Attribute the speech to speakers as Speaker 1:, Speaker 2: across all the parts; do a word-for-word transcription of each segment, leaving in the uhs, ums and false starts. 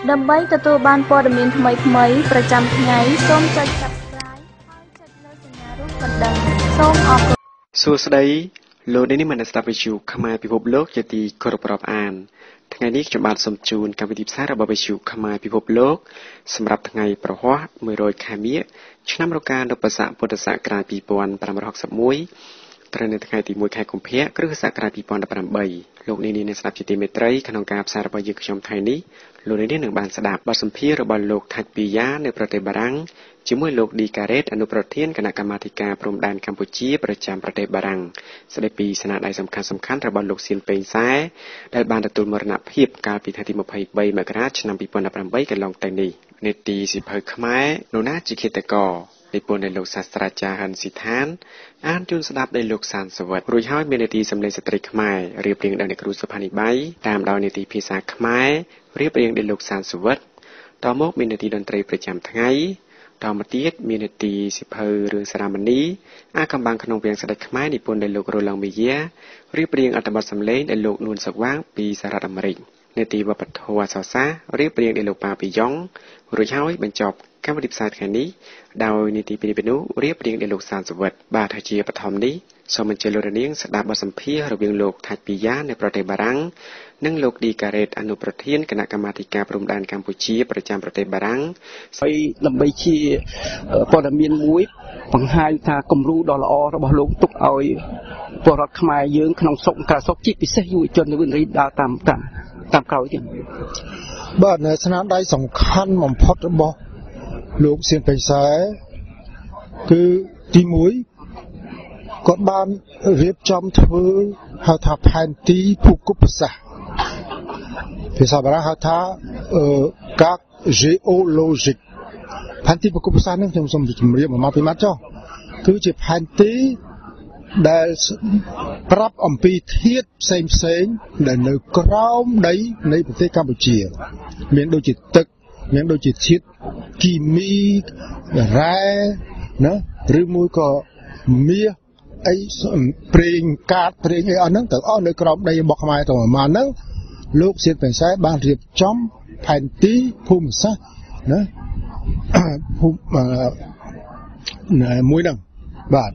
Speaker 1: ដើម្បីទទួលបានព័ត៌មានថ្មីៗប្រចាំថ្ងៃសូមចុច Subscribe ហើយចុចលើសញ្ញារូបកណ្ដឹងសូមអរគុណសួស្តីលោកអ្នកនាងមនស្ដាប់វិទ្យុខ្មែរពិភពលោកជាទីគោរពរាប់អានថ្ងៃនេះខ្ញុំបាទសូមជូនកម្មវិធីផ្សាយរបស់វិទ្យុខ្មែរពិភពលោកសម្រាប់ថ្ងៃប្រហ័សមួយរយខែមិញឆ្នាំរកានុបស័កពុទ្ធសករាជពីរពាន់ប្រាំរយហកសិបមួយត្រូវនៅថ្ងៃទីមួយខែកុម្ភៈគ្រិស្តសករាជពីរពាន់ដប់ប្រាំបីលោកនាងអ្នកស្ដាប់ជាទីមេត្រីក្នុងការផ្សាយរបស់យើងខ្ញុំថ្ងៃនេះលោកនាងនឹងបានស្ដាប់បទសម្ភាសន៍របស់លោកថាច់ពីយ៉ានៅប្រទេសបារាំងជាមួយលោកឌីការ៉េតអនុប្រធានគណៈកម្មាធិការព្រំដែនកម្ពុជាប្រចាំប្រទេសបារាំងស្ដីពីស្នាដៃសំខាន់សំខាន់របស់លោកសៀនប៉េងសែដែលបានទទួលមរណភាពកាលពីថ្ងៃទីម្ភៃបីមករាឆ្នាំពីរពាន់ដប់ប្រាំបីកន្លងទៅនេះនេតិសិភៅខ្មែរនោះណាជាឃាតករនិពន្ធដោយលោកសាស្ត្រាចារ្យហិនស៊ីឋានអានជូនស្ដាប់ដោយលោកសានសវត្ថរួចហើយមាននេតិសម្លេងស្ត្រីខ្មែររៀបរៀងដោយអ្នកគ្រូសុផានីបៃតាមដោយនេតិភាសាខ្មែររៀបរៀងដោយលោកសានសវត្ថតមកមាននេតិតន្ត្រីប្រចាំថ្ងៃតមកទៀតមាននេតិសិភៅរឿងសារមណីអាកំបាំងក្នុងវាំងស្ដេចខ្មែរនិពន្ធដោយលោករ៉ូឡង់មីយ៉ារៀបរៀងអត្ថបទសម្លេងដោយលោកនួនសុកវាងពីសហរដ្ឋអាមេរិកនេតិវប្បធម៌អក្សរសាស្ត្ររៀបរៀងដោយលោកប៉ាពីយ៉ុងរួចហើយបញ្ចប់កម្មវិធីផ្សាយថ្ងៃនេះដោយនីតិពិនិត្យនោះរៀបរៀងដោយលោកសានសវត្ថបាទហើយជាបឋមនេះសូមអញ្ជើញលោកនាងស្ដាប់បទសម្ភាសន៍រវាងលោកថាច់ពីយ៉ានៅប្រទេសបារាំងនិងលោកឌីការ៉េតអនុប្រធានគណៈកម្មាធិការព្រំដែនកម្ពុជាប្រចាំប្រទេសបារាំង
Speaker 2: ហើយដើម្បីជាព័ត៌មានមួយបង្ហាញថាគំរូដ៏ល្អរបស់លោកទុកឲ្យពលរដ្ឋខ្មែរយើងក្នុងស្រុកក្រៅស្រុកជាពិសេសយុវជននៅវិនរីដើរតាមតាមតាមក្រោយទៀត
Speaker 3: បាទស្នាដៃសំខាន់បំផុតរបស់លោកសៀនប៉េងសែគឺទីមួយគាត់បានរៀបចំធ្វើហៅថាផែនទីភូមិសាស្ត្រភាសាបារាំងហៅថាកាក géologique ផែនទីភូមិសាស្ត្រនេះខ្ញុំសូមជម្រាបមួយម៉ាត់ពីរម៉ាត់ចុះគឺជាផែនទីដែលប្រាប់អំពីធាតុផ្សេងផ្សេងដែលនៅក្រោមដីនៃប្រទេសកម្ពុជាមានដូចជាទឹកមានដូចជាធាតុគីមីរ៉ែណាឬមួយក៏មាសអីប្រេងកាតប្រេងអីអស់ហ្នឹងទៅអស់នៅក្រោមដីរបស់ខ្មែរទៅប្រហែលហ្នឹងលោកសៀនប៉េងសែបានរៀបចំផែនទីភូមិសាស្ត្រណាភូមិមួយហ្នឹងបាទ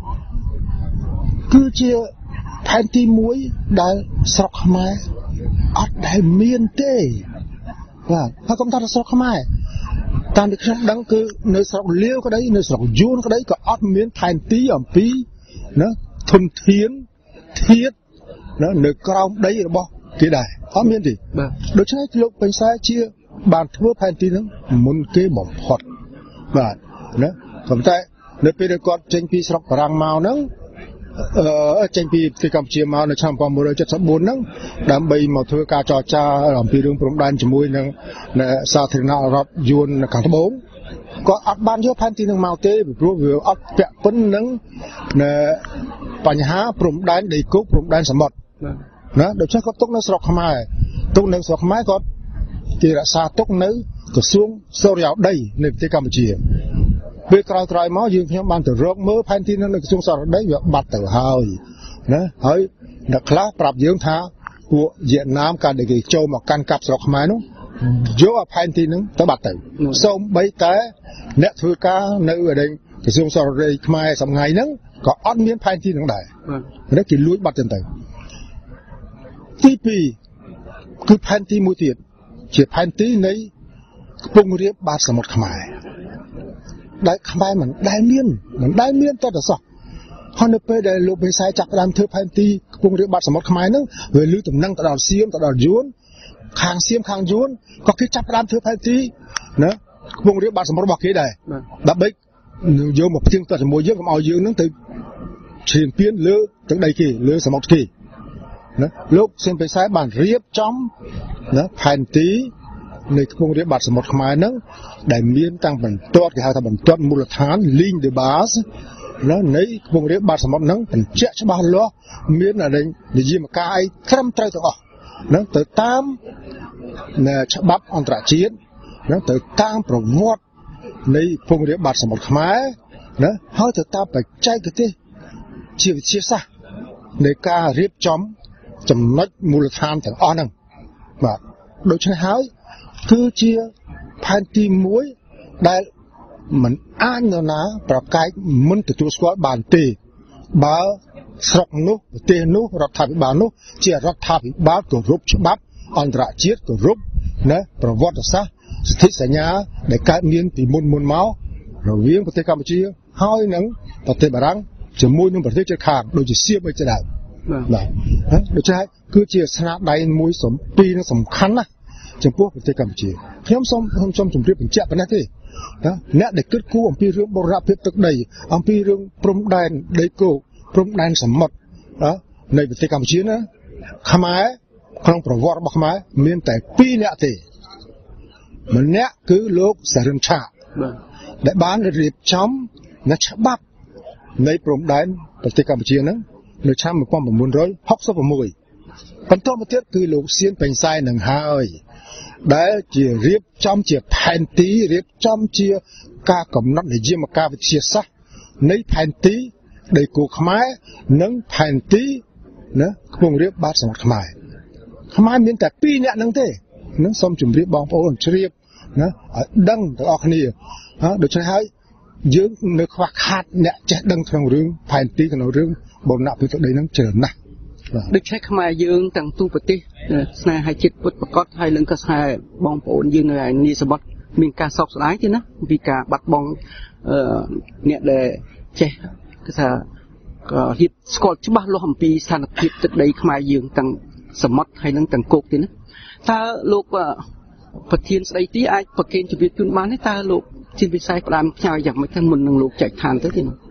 Speaker 3: គឺជាផែនទីមួយដែលស្រុកខ្មែរអត់ដែលមានទេបាទហើយកុំថាស្រុកខ្មែរតាមដែលខ្ញុំដឹងគឺនៅស្រុកលាវក្តីនៅស្រុកយួនក្តីក៏អត់មានផែនទីអំពីណាធនធានធាតុណានៅក្រោមដីរបស់គេដែរអត់មានទេបាទដូច្នេះលោកពេញសែជាបានធ្វើផែនទីហ្នឹងមុនគេបំផុតបាទណាប៉ុន្តែនៅពេលដែលគាត់ចេញពីស្រុកបារាំងមកហ្នឹងអឺចេញពីប្រទេសកម្ពុជាមកនៅឆ្នាំmột nghìn chín trăm bảy mươi tưហ្នឹងដើម្បីមកធ្វើការចរចាអំពីរឿងព្រំដែនជាមួយនឹងសាធារណរដ្ឋយួននៅខាងត្បូងគាត់អត់បានយកផែនទីនឹងមកទេព្រោះវាអត់ពាក់ព័ន្ធនឹងបញ្ហាព្រំដែនដីគោកព្រំដែនសមុទ្រណាដូច្នេះគាត់ទុកនៅស្រុកខ្មែរទុកនៅស្រុកខ្មែរគាត់គេរក្សាទុកនៅក្រសួងសុរិយោដីនៃប្រទេសកម្ពុជាពេលក្រោយក្រោយមកយើងខ្ញុំបានទៅរកមើលផែនទីនៅក្រសួងសុរិយោដីវាបាត់ទៅហើយណាហើយអ្នកខ្លះប្រាប់យើងថាពួកវៀតណាមកាលដែលគេចូលមកកាន់កាប់ស្រុកខ្មែរនោះយកផែនទីហ្នឹងទៅបាត់ទៅសូម្បីតែអ្នកធ្វើការនៅឯក្រសួងសុរិយោដីខ្មែរសម្ងាយហ្នឹងក៏អត់មានផែនទីហ្នឹងដែរនេះគេលួចបាត់ចឹងទៅទីពីរគឺផែនទីមួយទៀតជាផែនទីនៃខ្ពង់រាបបាតសមុទ្រខ្មែរដែលខ្មែរមិនដែលមានមិនដែលមានតទៅសោះហើយនៅពេលដែលលោកបេសែចាប់ផ្ដើមធ្វើផែនទីខ្ពង់រាបបាតសមុទ្រខ្មែរហ្នឹងវាលឺតំណែងទៅដល់សៀមទៅដល់យួនខាងសៀមខាងយួនក៏គេចាប់ផ្ដើមធ្វើផែនទីណាខ្ពង់រាបបាតសមុទ្ររបស់គេដែរដើម្បីយកមកផ្ទៀងផ្ទាត់ជាមួយយើងកុំឲ្យយើងហ្នឹងទៅឈានពៀនលើទឹកដីគេលើសមុទ្រគេណាលោកសៀនបេសែបានរៀបចំណាផែនទីនៃខ្ពង់រាបបាតសមុទ្រខ្មែរហ្នឹងដែលមានតាំងបន្ទាត់គេហៅថាបន្ទាត់មូលដ្ឋាន ligne de base ណានៃខ្ពង់រាបបាតសមុទ្រហ្នឹងបញ្ជាក់ច្បាស់លាស់មាននិយមការអីត្រឹមត្រូវទាំងអស់ណាទៅតាមច្បាប់អន្តរជាតិណាទៅតាមប្រវត្តិនៃខ្ពង់រាបបាតសមុទ្រខ្មែរណាហើយទៅតាមបច្ចេកទេសជាវិទ្យាសាស្ត្រនៃការរៀបចំចំណុចមូលដ្ឋានទាំងអស់ហ្នឹងបាទដូច្នេះហើយគឺជាផែនទីមួយដែលមិនអាចនរណាប្រកែកមិនទទួលស្គាល់បានទេបើស្រុកនោះប្រទេសនោះរដ្ឋាភិបាលនោះជារដ្ឋាភិបាលគោរពច្បាប់អន្តរជាតិគោរពណាប្រវត្តិសាស្ត្រសិទ្ធិសញ្ញាដែលកើតមានពីមុនមុនមករវាងប្រទេសកម្ពុជាហើយនឹងប្រទេសបារាំងជាមួយនឹងប្រទេសជិតខាងដូចជាសៀមអីជាដើមបាទដូច្នេះគឺជាស្នាដៃមួយសំពីរសំខាន់ណាស់ចំពោះប្រទេសកម្ពុជាខ្ញុំសូមខ្ញុំសូមជម្រាបបញ្ជាក់ប៉ុណ្ណេះទេណាអ្នកដែលគិតគូរអំពីរឿងបូរណភាពទឹកដីអំពីរឿងព្រំដែនដីគោកព្រំដែនសមុទ្រណានៃប្រទេសកម្ពុជាណាខ្មែរក្នុងប្រវត្តិរបស់ខ្មែរមានតែពីរនាក់ទេម្នាក់គឺលោកសារិនឆាដែលបានរៀបចំនៅច្បាប់នៃព្រំដែនប្រទេសកម្ពុជាហ្នឹងនៅឆ្នាំmột nghìn chín trăm sáu mươi sáuបន្តមកទៀតគឺលោកសៀនពេញសែននឹងហើយដែលជារៀបចំជាផែនទីរៀបចំជាការកំណត់នយាមការវិទ្យាសាស្ត្រនៃផែនទីដីគោកខ្មែរនិងផែនទីណាខ្ពង់រាបបាតសមុទ្រខ្មែរខ្មែរមានតែពីរនាក់ហ្នឹងទេនឹងសូមជម្រាបបងប្អូនជ្រាបណាឲ្យដឹងទាំងអស់គ្នាណាដូច្នេះហើយយើងនៅខ្វះខាតអ្នកចេះដឹងក្នុងរឿងផែនទីក្នុងរឿងបូរណភាពទឹកដីហ្នឹងច្រើនណាស់
Speaker 2: ដូចឆេះខ្មែរយើងទាំងទូប្រទេសស្នេហាជាតិពុតប្រកបហើយនឹងក៏ស្នេហ៍បងប្អូនយើងនៅឯនីសវត្តមានការសោកស្ដាយទេណាពីការបាត់បង់អ្នកដែលចេះគឺថាក៏រៀបស្គាល់ច្បាស់លាស់អំពីស្ថានភាពទឹកដីខ្មែរយើងទាំងសមុទ្រហើយនឹងទាំងគោកទេណាតើលោកប្រធានស្ដីទីអាចប្រកេនជម្រាបជូនបានទេតើលោកជាវិស័យផ្ដាំផ្ញើយ៉ាងម៉េចទៅមុននឹងលោកចែកឋានទៅទេណា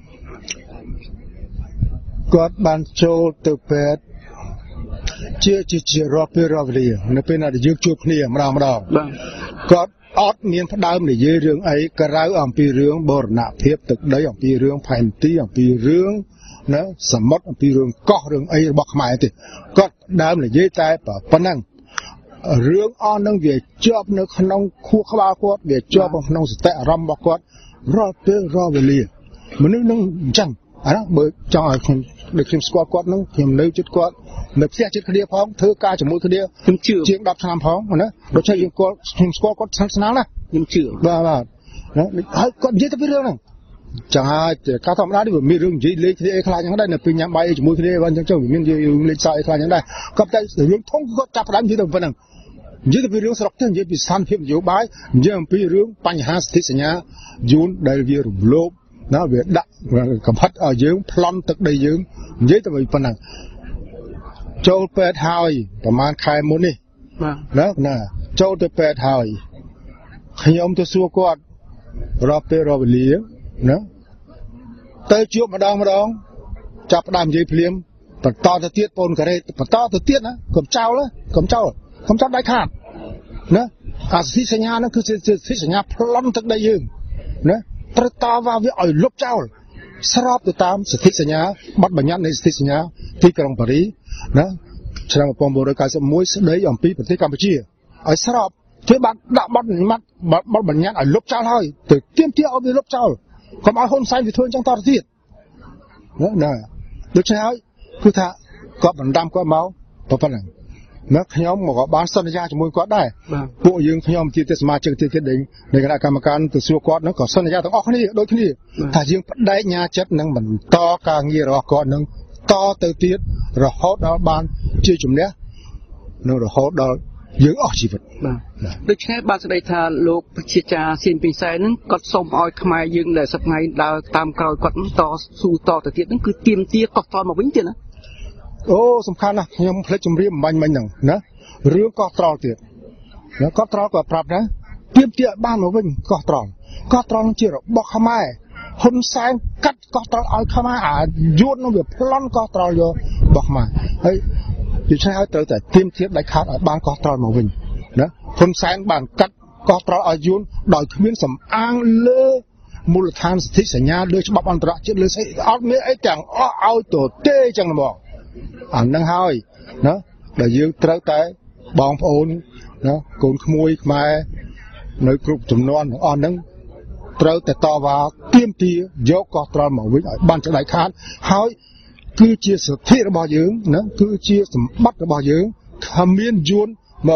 Speaker 3: គាត់បានចូលទៅពេទ្យជាជាជារកពេលរកវេលានៅពេលណាដែលយើងជួបគ្នាម្ដងម្ដងបាទគាត់អត់មានផ្ដើមនិយាយរឿងអីក្រៅអំពីរឿងបូរណភាពទឹកដីអំពីរឿងផែនទីអំពីរឿងណាសមុទ្រអំពីរឿងកោះរឿងអីរបស់ខ្មែរទេគាត់ដើមនិយាយតែប៉ុណ្ណឹងរឿងអស់នឹងវាជាប់នៅក្នុងខួរក្បាលគាត់វាជាប់ក្នុងសតិអារម្មណ៍របស់គាត់រាល់ពេលរាល់វេលាមនុស្សនឹងអញ្ចឹងអានោះបើចង់ឲ្យខ្ញុំដូចខ្ញុំស្គាល់គាត់នឹងខ្ញុំនៅជិតគាត់នៅផ្ទះជិតគ្នាផងធ្វើការជាមួយគ្នាខ្ញុំជឿជាងដប់ឆ្នាំផងណាដូច្នេះយើងគាត់ខ្ញុំស្គាល់គាត់ស្និទ្ធស្នាលណា
Speaker 2: ខ្ញុំជឿ
Speaker 3: បាទបាទណាហើយគាត់និយាយទៅពីរឿងហ្នឹងចឹងហើយការធម្មតានេះវាមានរឿងនិយាយលេងគ្នាអីខ្លះចឹងដែរនៅពេលញ៉ាំបាយជាមួយគ្នាបានចឹងចឹងវាមានរឿងលេងសើចអីខ្លះចឹងដែរគាត់តែរឿងធំគាត់ចាប់ផ្ដើមនិយាយទៅប៉ុណ្ណឹងនិយាយទៅពីរឿងស្រុកទេនិយាយពីស្ថានភាពនយោបាយនិយាយអំពីរឿងបញ្ហាសិទ្ធិសញ្ញាយួនដែលវារំលោភណាវាដាក់កំផិតឲ្យយើងប្លន់ទឹកដីយើងនិយាយទៅប៉ុណ្ណឹងចូលពេទ្យហើយប្រហែលខែមុននេះបាទណាណាចូលទៅពេទ្យហើយខ្ញុំទៅសួរគាត់រាប់ពេលរាប់វេលាណាទៅជួបម្ដងម្ដងចាប់ផ្ដើមនិយាយភ្លាមបន្តទៅទៀតពូនការ៉េបន្តទៅទៀតណាកុំចោលកុំចោលកុំចាប់ដៃខាតណាអាសិទ្ធិសញ្ញាហ្នឹងគឺសិទ្ធិសញ្ញាប្លន់ទឹកដីយើងណាត្រូវតវ៉ាវាឲ្យលុបចោលស្របទៅតាមសិទ្ធិសញ្ញាបទបញ្ញត្តិនៃសិទ្ធិសញ្ញាទីក្រុងប៉ារីណាឆ្នាំmột nghìn chín trăm chín mươi mốtស្ដីអំពីប្រទេសកម្ពុជាឲ្យស្របធ្វើបាត់ដាក់បទបញ្ញត្តិបទបញ្ញត្តិឲ្យលុបចោលហើយទៅទាមទារឲ្យវាលុបចោលកុំឲ្យហ៊ុនសែនវាធ្វើអញ្ចឹងតទៅទៀតណាដូច្នេះហើយគឺថាគាត់បណ្ដាំគាត់មកប៉ុណ្ណឹងណាខ្ញុំមកក៏បានសន្យាជាមួយគាត់ដែរពួកយើងខ្ញុំជាទេសមាជិកទៀតនៃនៃគណៈកម្មការទៅសួរគាត់ហ្នឹងក៏សន្យាទាំងអស់គ្នាដូចគ្នាថាយើងបដិញ្ញាចិត្តនឹងបន្តការងាររបស់គាត់នឹងតទៅទៀតរហូតដល់បានជាជំនះនៅរហូតដល់យើងអស់ជីវិត
Speaker 2: បាទដូច្នេះបានស្ដីថាលោកប្រជាចាសៀនពេញសែនហ្នឹងគាត់សូមឲ្យខ្មែរយើងដែលសប្ងៃដើរតាមក្រោយគាត់តស៊ូតទៅទៀតហ្នឹងគឺទៀមទាកោះត្រល់មកវិញទៀតណា
Speaker 3: អូសំខាន់ណាស់ខ្ញុំផ្លេចជម្រាបមិនបាញ់មិញហ្នឹងណារឿងកោះត្រល់ទៀតណាកោះត្រល់ក៏ប្រាប់ណាទៀមទាបានមកវិញកោះត្រល់កោះត្រល់ជារបស់ខ្មែរហ៊ុនសែនកាត់កោះត្រល់ឲ្យខ្មែរអាយួននោះវាប្លន់កោះត្រល់យករបស់ខ្មែរហើយដូច្នេះហើយត្រូវតែទៀមទាដាច់ខាតឲ្យបានកោះត្រល់មកវិញណាហ៊ុនសែនបានកាត់កោះត្រល់ឲ្យយួនដោយគ្មានសំអាងលើមូលដ្ឋានសិទ្ធិសញ្ញាលើច្បាប់អន្តរជាតិលើស្អីអត់មានអីទាំងអស់ឲ្យទៅទេចឹងហ្មងអានឹងហើយណាដែលយើងត្រូវតែបងប្អូនណាកូនក្មួយខ្មែរនៅគ្រប់ចំនួនទាំងអស់ហ្នឹងត្រូវតែតវ៉ាទាមទារយកកោះត្រល់មកវិញឲ្យបានចែកខាតហើយគឺជាសិទ្ធិរបស់យើងណាគឺជាសម្បត្តិរបស់យើងគ្មានយួនមក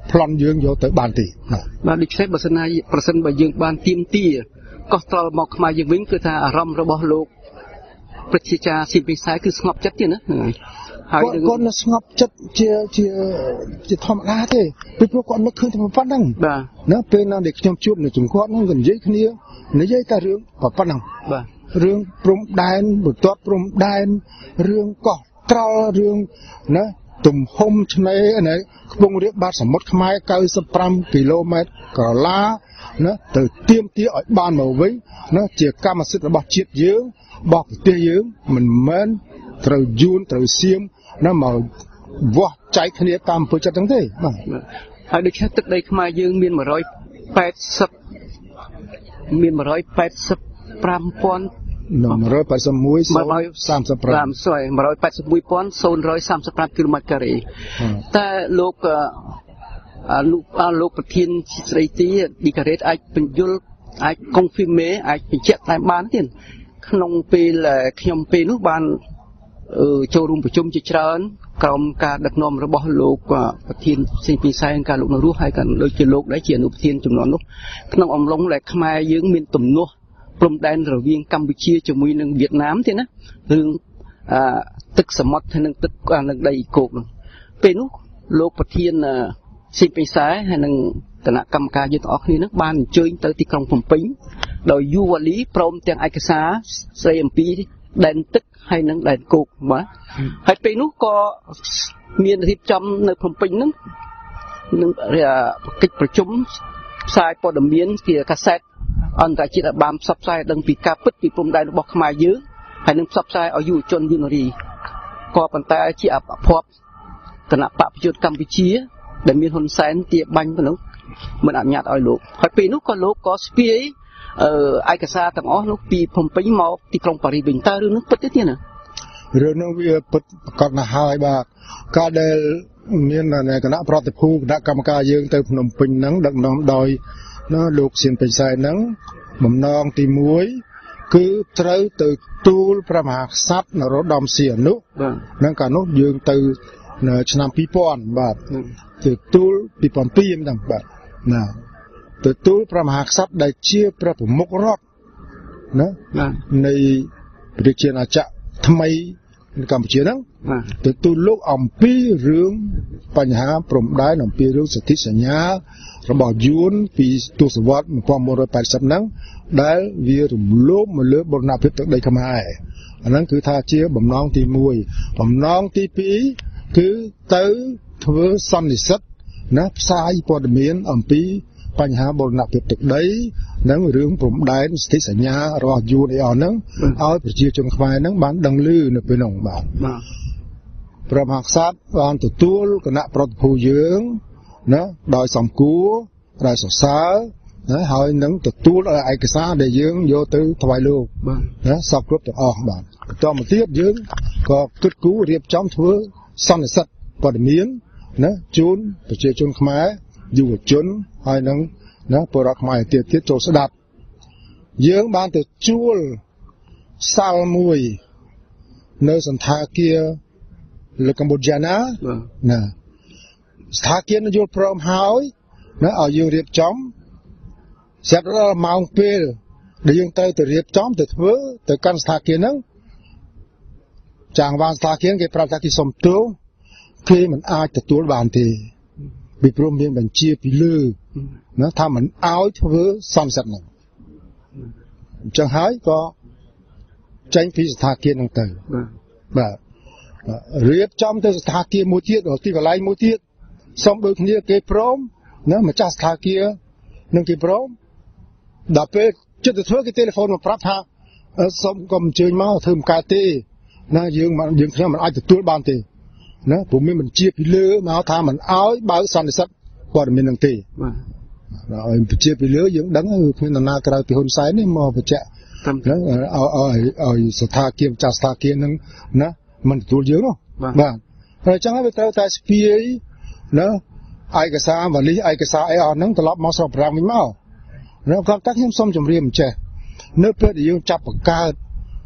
Speaker 3: ប្លន់យើងយកទៅបានទេ
Speaker 2: បាទដូចនេះបើសិនណាប្រសិនបើយើងបានទៀមទាកោះត្រល់មកខ្មែរយើងវិញគឺថាអារម្មណ៍របស់លោកប្រជាចាស៊ីពិសាយគឺស្ងប់ចិត្តទៀតណាហើយ
Speaker 3: គាត់គាត់ស្ងប់ចិត្តជាជាជាធម្មតាទេពីព្រោះគាត់នឹកឃើញតែប៉ុណ្ណឹង
Speaker 2: បាទ
Speaker 3: ណាពេលណាដែលខ្ញុំជួបនៅជំគាត់ហ្នឹងក៏និយាយគ្នានិយាយតែរឿងប៉ុណ្ណឹង
Speaker 2: បាទ
Speaker 3: រឿងព្រំដែនបន្ទាត់ព្រំដែនរឿងកោះត្រល់រឿងណាទំហំឆ្នេរណាខ្ពង់រាបបាតសមុទ្រខ្មែរ九十五គីឡូម៉ែត្រក្រឡាណាទៅទៀមទាឲ្យបានមកវិញណាជាកម្មសិទ្ធិរបស់ជាតិយើងរបស់ប្រទេសយើងមិនមែនត្រូវយួនត្រូវសៀមណាមកវាស់ចែកគ្នាតាមអំពើចិត្តហ្នឹងទេបាទ
Speaker 2: ហើយដូចនេះទឹកដីខ្មែរយើងមានmột trăm tám mươiមានmột trăm tám mươi lămពាន់
Speaker 3: một trăm tám mươi mốt
Speaker 2: một trăm ba mươi lăm sorry một trăm tám mươi mốtពាន់ศูនย์រយសាមសិបប្រាំគីឡូម៉ែត្រការ៉េតែលោកលោកលោកប្រធានស្រីទីឌីការ៉េតអាចបញ្យល់អាច confirm អាចបញ្ជាក់តែបានទៀតក្នុងពេលខ្ញុំពេលនោះបានចូលរួមប្រជុំជាច្រើនក្រុមការដឹកនាំរបស់លោកប្រធានសេងពីសែងការលោកនៅរស់ហើយក៏ដូចជាលោកដែរជាអនុប្រធានចំនួននោះក្នុងអំឡុងដែលខ្មែរយើងមានទំនាស់ព្រំដែនរវាងកម្ពុជាជាមួយនឹងវៀតណាមទេណារឿងទឹកសមុទ្រហើយនឹងទឹកនឹងដីគោកនោះពេលនោះលោកប្រធានសេងពីសែហើយនឹងគណៈកម្មការយើងទាំងអស់គ្នានឹងបានអញ្ជើញទៅទីក្រុងភ្នំពេញដោយយូវ៉ាលីព្រមទាំងឯកសារស្ដីអំពីដែនទឹកហើយនឹងដែនគោកបាទហើយពេលនោះក៏មានរៀបចំនៅភ្នំពេញហ្នឹងនឹងកិច្ចប្រជុំផ្សាយព័ត៌មានជាកាសែតអន្តរជាតិឲ្យបានផ្សព្វផ្សាយដឹងពីការពិតពីព្រំដែនរបស់ខ្មែរយើងហើយនឹងផ្សព្វផ្សាយឲ្យយុវជនយុវនារីក៏ប៉ុន្តែជាអភ័ព្វគណៈបព្វជិតកម្ពុជាដែលមានហ៊ុនសែនទាបាញ់ទៅនោះមិនអនុញ្ញាតឲ្យលោកហើយពេលនោះក៏លោកក៏ស្ពាយអឺឯកសារទាំងអស់នោះពីភ្នំពេញមកទីក្រុងប៉ារីសវិញតើរឿងនោះពិតទេទៀតណា
Speaker 3: រឿងនោះវាពិតប្រកបណាស់ហើយបាទកាលដែលមានគណៈប្រតិភូគណៈកម្មការយើងទៅភ្នំពេញហ្នឹងដឹកនាំដោយណាលោកសៀនពេញសែនហ្នឹងបំណងទីមួយគឺត្រូវទៅទូលព្រះមហាក្សត្រនរោត្តមសីហនុ
Speaker 2: បាទ
Speaker 3: ហ្នឹងកាលនោះយើងទៅឆ្នាំពីរពាន់បាទទៅទូលពីរពាន់ពីរហ្នឹងបាទណាទៅទូលព្រះមហាក្សត្រដែលជាព្រះប្រមុខរដ្ឋណានៃប្រជាណាចក្រថ្មីនៅកម្ពុជាហ្នឹងទៅទូលលោកអំពីរឿងបញ្ហាព្រំដែនអំពីរឿងសិទ្ធិសញ្ញារបស់យួនពីទសវត្សរ៍một nghìn bốn trăm tám mươiហ្នឹងដែលវារំលោភមកលើបូរណភាពទឹកដីខ្មែរអាហ្នឹងគឺថាជាបំណងទីមួយបំណងទីពីរគឺទៅធ្វើសន្និសីទណាផ្សាយព័ត៌មានអំពីបញ្ហាបូរណភាពទឹកដីនិងរឿងព្រំដែនសិទ្ធិសញ្ញារបស់យួនអីអស់ហ្នឹងឲ្យប្រជាជនខ្មែរហ្នឹងបានដឹងឮនៅពេលនោះបាទព្រះមហាក្សត្របានទទួលគណៈប្រតិភូយើងណាដោយសំគួរដោយសរសើរណាហើយនឹងទទួលឯកសារដែលយើងយកទៅថ្វាយលោកណាសពគ្រប់ទាំងអស់បាទបន្តមកទៀតយើងក៏គិតគូររៀបចំធ្វើសន្និសីទព័ត៌មានណាជូនប្រជាជនខ្មែរយុវជនហើយនឹងណាពលរដ្ឋខ្មែរទៀតទៀតចូលស្ដាប់យើងបានទៅជួលសាលមួយនៅសន្តាគារលើកម្ពុជាណាណាស្ថានភាពនយោបាយព្រមហើយណាឲ្យយើងរៀបចំស្រាប់ដល់ម៉ោងពេលដែលយើងទៅទៅរៀបចំទៅធ្វើទៅកាន់ស្ថានភាពហ្នឹងចាងវ៉ានស្ថានភាពគេប្រាប់ថាគេសុំទោសគេមិនអាចទទួលបានទេពីព្រមមានបញ្ជាពីលើណាថាមិនឲ្យធ្វើសន្និសីទហ្នឹងអញ្ចឹងហើយក៏ចេញពីស្ថានភាពហ្នឹងទៅបាទរៀបចំទៅស្ថានភាពមួយទៀតទីកន្លែងមួយទៀតសុំដូចគ្នាគេព្រមណាម្ចាស់ស្ថានភាពនឹងគេព្រមដល់ពេលចិត្តទៅធ្វើគេទូរស័ព្ទមកប្រាប់ថាសុំកុំអញ្ជើញមកធ្វើមិនកើតទេណាយើងយើងខ្ញុំមិនអាចទទួលបានទេណាព្រោះមានបញ្ជាពីលើមកថាមិនអោយបើកសន្និសីទព័ត៌មាននឹងទេបាទឲ្យបញ្ជាពីលើយើងដឹងគឺគ្មាននរណាក្រៅពីហ៊ុនសែននេះមកបញ្ជាក់ហ្នឹងឲ្យឲ្យស្ថានភាពចាស់ស្ថានភាពហ្នឹងណាមិនទទួលយើងនោះបាទហើយអញ្ចឹងហើយវាត្រូវតែស្ពាយណាឯកសារវ៉ាលីឯកសារអីអស់ហ្នឹងត្រឡប់មកស្រុកប្រាំងវិញមកនៅគាត់តែខ្ញុំសូមជម្រាបអញ្ចេះនៅពេលដែលយើងចាប់បង្កើត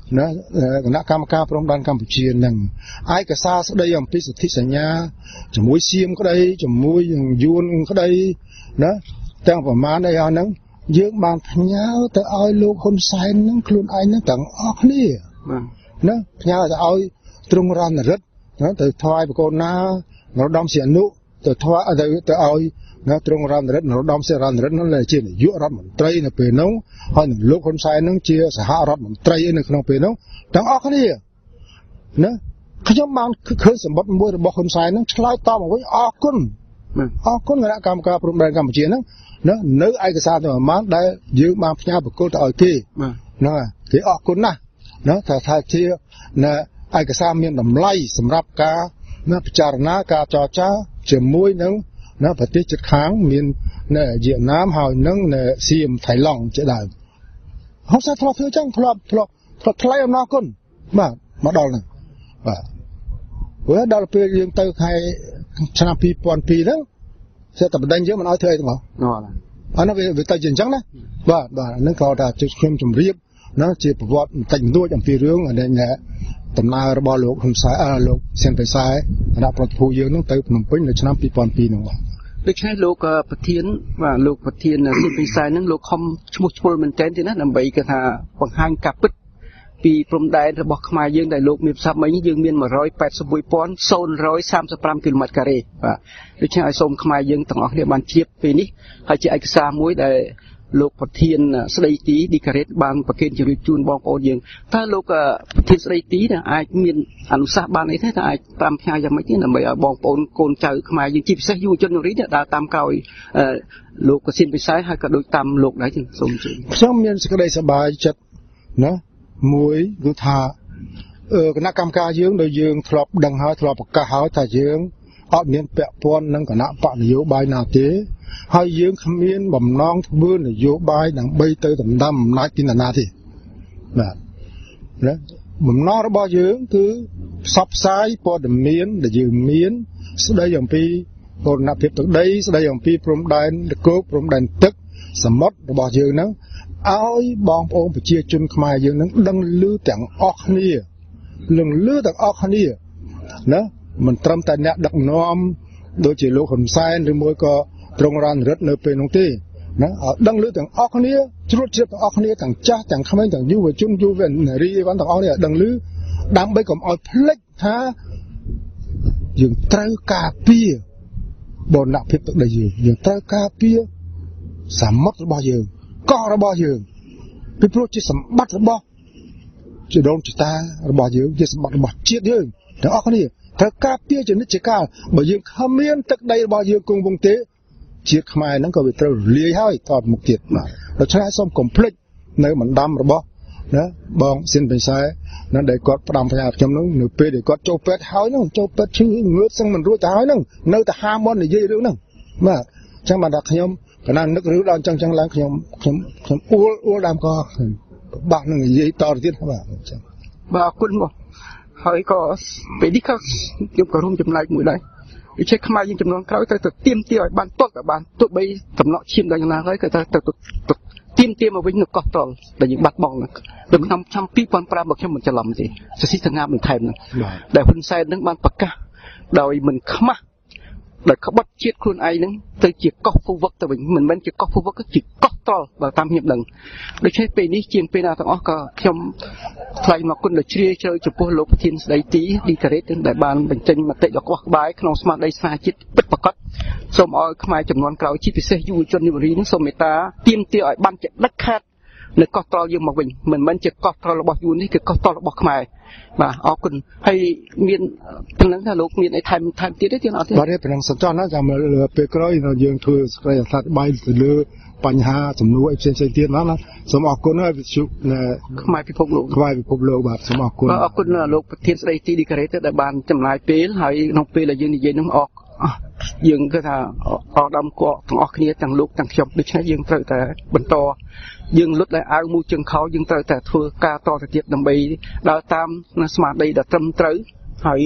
Speaker 3: ណាគណៈកម្មការព្រំដែនកម្ពុជានឹងឯកសារស្ដីអំពីសិទ្ធិសញ្ញាជាមួយសៀមក្តីជាមួយយួនក្តីណាទាំងប្រមាណអីហ្នឹងយើងបានផ្ញើទៅឲ្យលោកហ៊ុនសែននឹងខ្លួនឯងនឹងទាំងអស់គ្នាណាផ្ញើទៅឲ្យទ្រង់រណរដ្ឋណាទៅថ្វាយបកូនណានរោត្តមសីហនុទៅថ្វាយទៅទៅឲ្យណាទ្រង់រណរដ្ឋនរោត្តមសីហនុនឹងជានាយករដ្ឋមន្ត្រីនៅពេលនោះហើយនឹងលោកហ៊ុនសែននឹងជាសហរដ្ឋមន្ត្រីនៅក្នុងពេលនោះទាំងអស់គ្នាណាខ្ញុំបានឃើញសម្បត្តិមួយរបស់ហ៊ុនសែននឹងឆ្លើយតបមកវិញអរគុណអរគុណគណៈកម្មការព្រំដែនកម្ពុជាហ្នឹងណានៅឯកសារទៅប្រមាណដែលយើងបានផ្ញើបកគលទៅឲ្យគេហ្នឹងហើយគេអរគុណណាស់ណាថាថាជាណាឯកសារមានតម្លៃសម្រាប់ការណាពិចារណាការចរចាជាមួយនឹងណាប្រទេសជិតខាងមាននៅវៀតណាមហើយនឹងនៅសៀមថៃឡង់ជាដើមហ៊ុនសែនធ្លាប់ធ្វើចឹងធ្លាប់ធ្លាប់ធ្លាប់ថ្លែងអំណរគុណបាទមកដល់ហ្នឹងបាទព្រោះដល់ពេលយើងទៅខែឆ្នាំពីរពាន់ពីរហ្នឹងសេតតែបណ្ដឹងយើងមិនឲ្យធ្វើអីទាំងអស់អានោះវាទៅជាអញ្ចឹងណាបាទបាទហ្នឹងក៏ថាខ្ញុំជម្រាបណាជាប្រវត្តិបន្តិចបន្តួចអំពីរឿងដែលដំណើររបស់លោកហ៊ុនសែនអឺលោកសៀនបៃសែគណៈប្រតិភូយើងហ្នឹងទៅភ្នំពេញនៅឆ្នាំពីរពាន់ពីរហ្នឹងបាទ
Speaker 2: ដូច្នេះលោកប្រធានបាទលោកប្រធានសៀនបៃសែហ្នឹងលោកខំឈ្មោះឈ្មោះមែនតើទេណាដើម្បីគេថាបង្ហាញការពិតពីព្រំដែនរបស់ខ្មែរយើងដែលលោកមានផ្សព្វមិញយើងមានone hundred eighty-one thousand one hundred thirty-fiveគីឡូម៉ែត្រការ៉េបាទដូច្នេះឲ្យសូមខ្មែរយើងទាំងអស់គ្នាបានជ្រាបពេលនេះហើយជាឯកសារមួយដែលលោកប្រធានស្ដីទីឌីការ៉េតបានប្រកេនជម្រាបជូនបងប្អូនយើងតើលោកប្រធានស្ដីទីអាចមានអនុសាសន៍បានអីទេតើអាចតាមផ្សាយយ៉ាងម៉េចទេដើម្បីឲ្យបងប្អូនកូនចៅខ្មែរយើងជាពិសេសយុវជននារីដែលតាមក្រោយលោកកសិនពិសេសហើយក៏ដូចតាមលោកដែរសូមជម្រាប
Speaker 3: ខ្ញុំមានសេចក្តីសប្បាយចិត្តណាមួយគឺថាគណៈកម្មការយើងដែលយើងធ្លាប់ដឹងហើយធ្លាប់ប្រកាសហើយថាយើងអត់មានពាក់ព័ន្ធនឹងគណៈបកនយោបាយណាទេហើយយើងគ្មានបំណងធ្វើនយោបាយដើម្បីទៅដណ្ដើមអំណាចពីនរណាទេបាទណាបំណងរបស់យើងគឺផ្សព្វផ្សាយព័ត៌មានដែលយើងមានស្ដីអំពីបូរណភាពទឹកដីស្ដីអំពីព្រំដែនគោកព្រំដែនទឹកសមុទ្ររបស់យើងហ្នឹងឲ្យបងប្អូនប្រជាជនខ្មែរយើងនឹងដឹងឮទាំងអស់គ្នានឹងឮទាំងអស់គ្នាណាមិនត្រឹមតែអ្នកដឹកនាំដូចជាលោកហ៊ុនសែនឬមួយក៏ទ្រង់រណរដ្ឋនៅពេលនោះទេណាឲ្យដឹងឮទាំងអស់គ្នាជ្រួតជ្រាបទាំងអស់គ្នាទាំងចាស់ទាំងក្មេងទាំងយុវជនយុវនារីបានទាំងអស់គ្នាឲ្យដឹងឮដើម្បីកុំឲ្យភ្លេចថាយើងត្រូវការពារបូរណភាពទឹកដីយើងយើងត្រូវការពារសមុទ្ររបស់យើងកោះរបស់យើងពីព្រោះជាសម្បត្តិរបស់ជាដូនជាតារបស់យើងជាសម្បត្តិរបស់ជាតិយើងទាំងអស់គ្នាត្រូវការពារជានិច្ចកាលបើយើងគ្មានទឹកដីរបស់យើងគង់វង្សទេជាតិខ្មែរហ្នឹងក៏វាត្រូវរលាយហើយតទៅមុខទៀតបាទដូច្នេះសូមកុំភ្លេចនៅបណ្ដាំរបស់ណាបងស៊ីនបិសែណាដែលគាត់ផ្ដាំផ្ញើខ្ញុំហ្នឹងនៅពេលដែលគាត់ចូលពេទ្យហើយហ្នឹងចូលពេទ្យឈឺងើបសឹងមិនរួចទៅហើយហ្នឹងនៅតែហាមន់និយាយរឿងហ្នឹងបាទអញ្ចឹងបានថាខ្ញុំកណានឹករឿងដល់អញ្ចឹងអញ្ចឹងឡើងខ្ញុំខ្ញុំខ្ញុំអួលអួលដើមកបាក់នឹងនិយាយតទៅទៀតបាទអញ្ចឹង
Speaker 2: បាទអរគុណបងហើយក៏ពេលនេះក៏ខ្ញុំក៏រួមចំណែកមួយដែរដូច្នេះខ្មែរយើងចំនួនក្រោយទៅទៅទៀមទាឲ្យបានទាត់ឲ្យបានទោះបីតំណក់ឈាមដល់យ៉ាងណាហើយក៏ទៅទៅទៀមទាមកវិញនៅកោះត្រល់ដែលយើងបាត់បង់នៅក្នុងឆ្នាំពីរពាន់ប្រាំបើខ្ញុំមិនច្រឡំទេសសិទ្ធិងាបន្ថែមហ្នឹងដែលហ៊ុនសែននឹងបានប្រកាសដោយមិនខ្មាស់ដោយក្បត់ជាតិខ្លួនឯងហ្នឹងទៅជាកោះភូវឹកទៅវិញមិនមែនជាកោះភូវឹកជាកោះត្រល់បើតាមខ្ញុំដឹងដូច្នេះពេលនេះជាងពេលណាទាំងអស់ក៏ខ្ញុំថ្លែងមកគុណដល់ជ្រាលជ្រៅចំពោះលោកប្រធានស្ដីទីឌីការ៉េតដែលបានបញ្ចេញមតិដ៏ក្បោះក្បាយក្នុងស្មារតីស្នេហាជាតិពិតប្រាកដសូមឲ្យខ្មែរចំនួនក្រោយជាពិសេសយុវជនយុវរីនឹងសូមមេត្តាទាមទារឲ្យបានជាដាច់ខាតនៅកោះត្រល់យើងមកវិញមិនមែនជាកោះត្រល់របស់យួននេះគឺកោះត្រល់របស់ខ្មែរបាទអរគុណហើយមានប៉ុណ្ណឹងថាលោកមានអីថែមថែមទៀតទេទៀតអត់ទេ
Speaker 3: បាទប៉ុណ្ណឹងសន្តិណាចាំពេលក្រោយយើងធ្វើស្វ័យអធិប្បាយទៅលើបញ្ហាចំនួនអីផ្សេងៗទៀតណាសូមអរគុណហើយវិទ្យុ
Speaker 2: ខ្មែរពិភពលោក
Speaker 3: ខ្មែរពិភពលោកបាទសូមអរគុណ
Speaker 2: អរគុណលោកប្រធានស្ដីទីឌីការ៉េតដែលបានចំណាយពេលហើយក្នុងពេលដែលយើងនិយាយនឹងអរយើងគឺថាអរដំគួរទាំងអស់គ្នាទាំងលោកទាំងខ្ញុំដូច្នេះយើងត្រូវតែបន្តយើងលុតតែអាវមួយជើងខោយើងត្រូវតែធ្វើការតទៅទៀតដើម្បីដើរតាមស្មារតីដ៏ត្រឹមត្រូវហើយ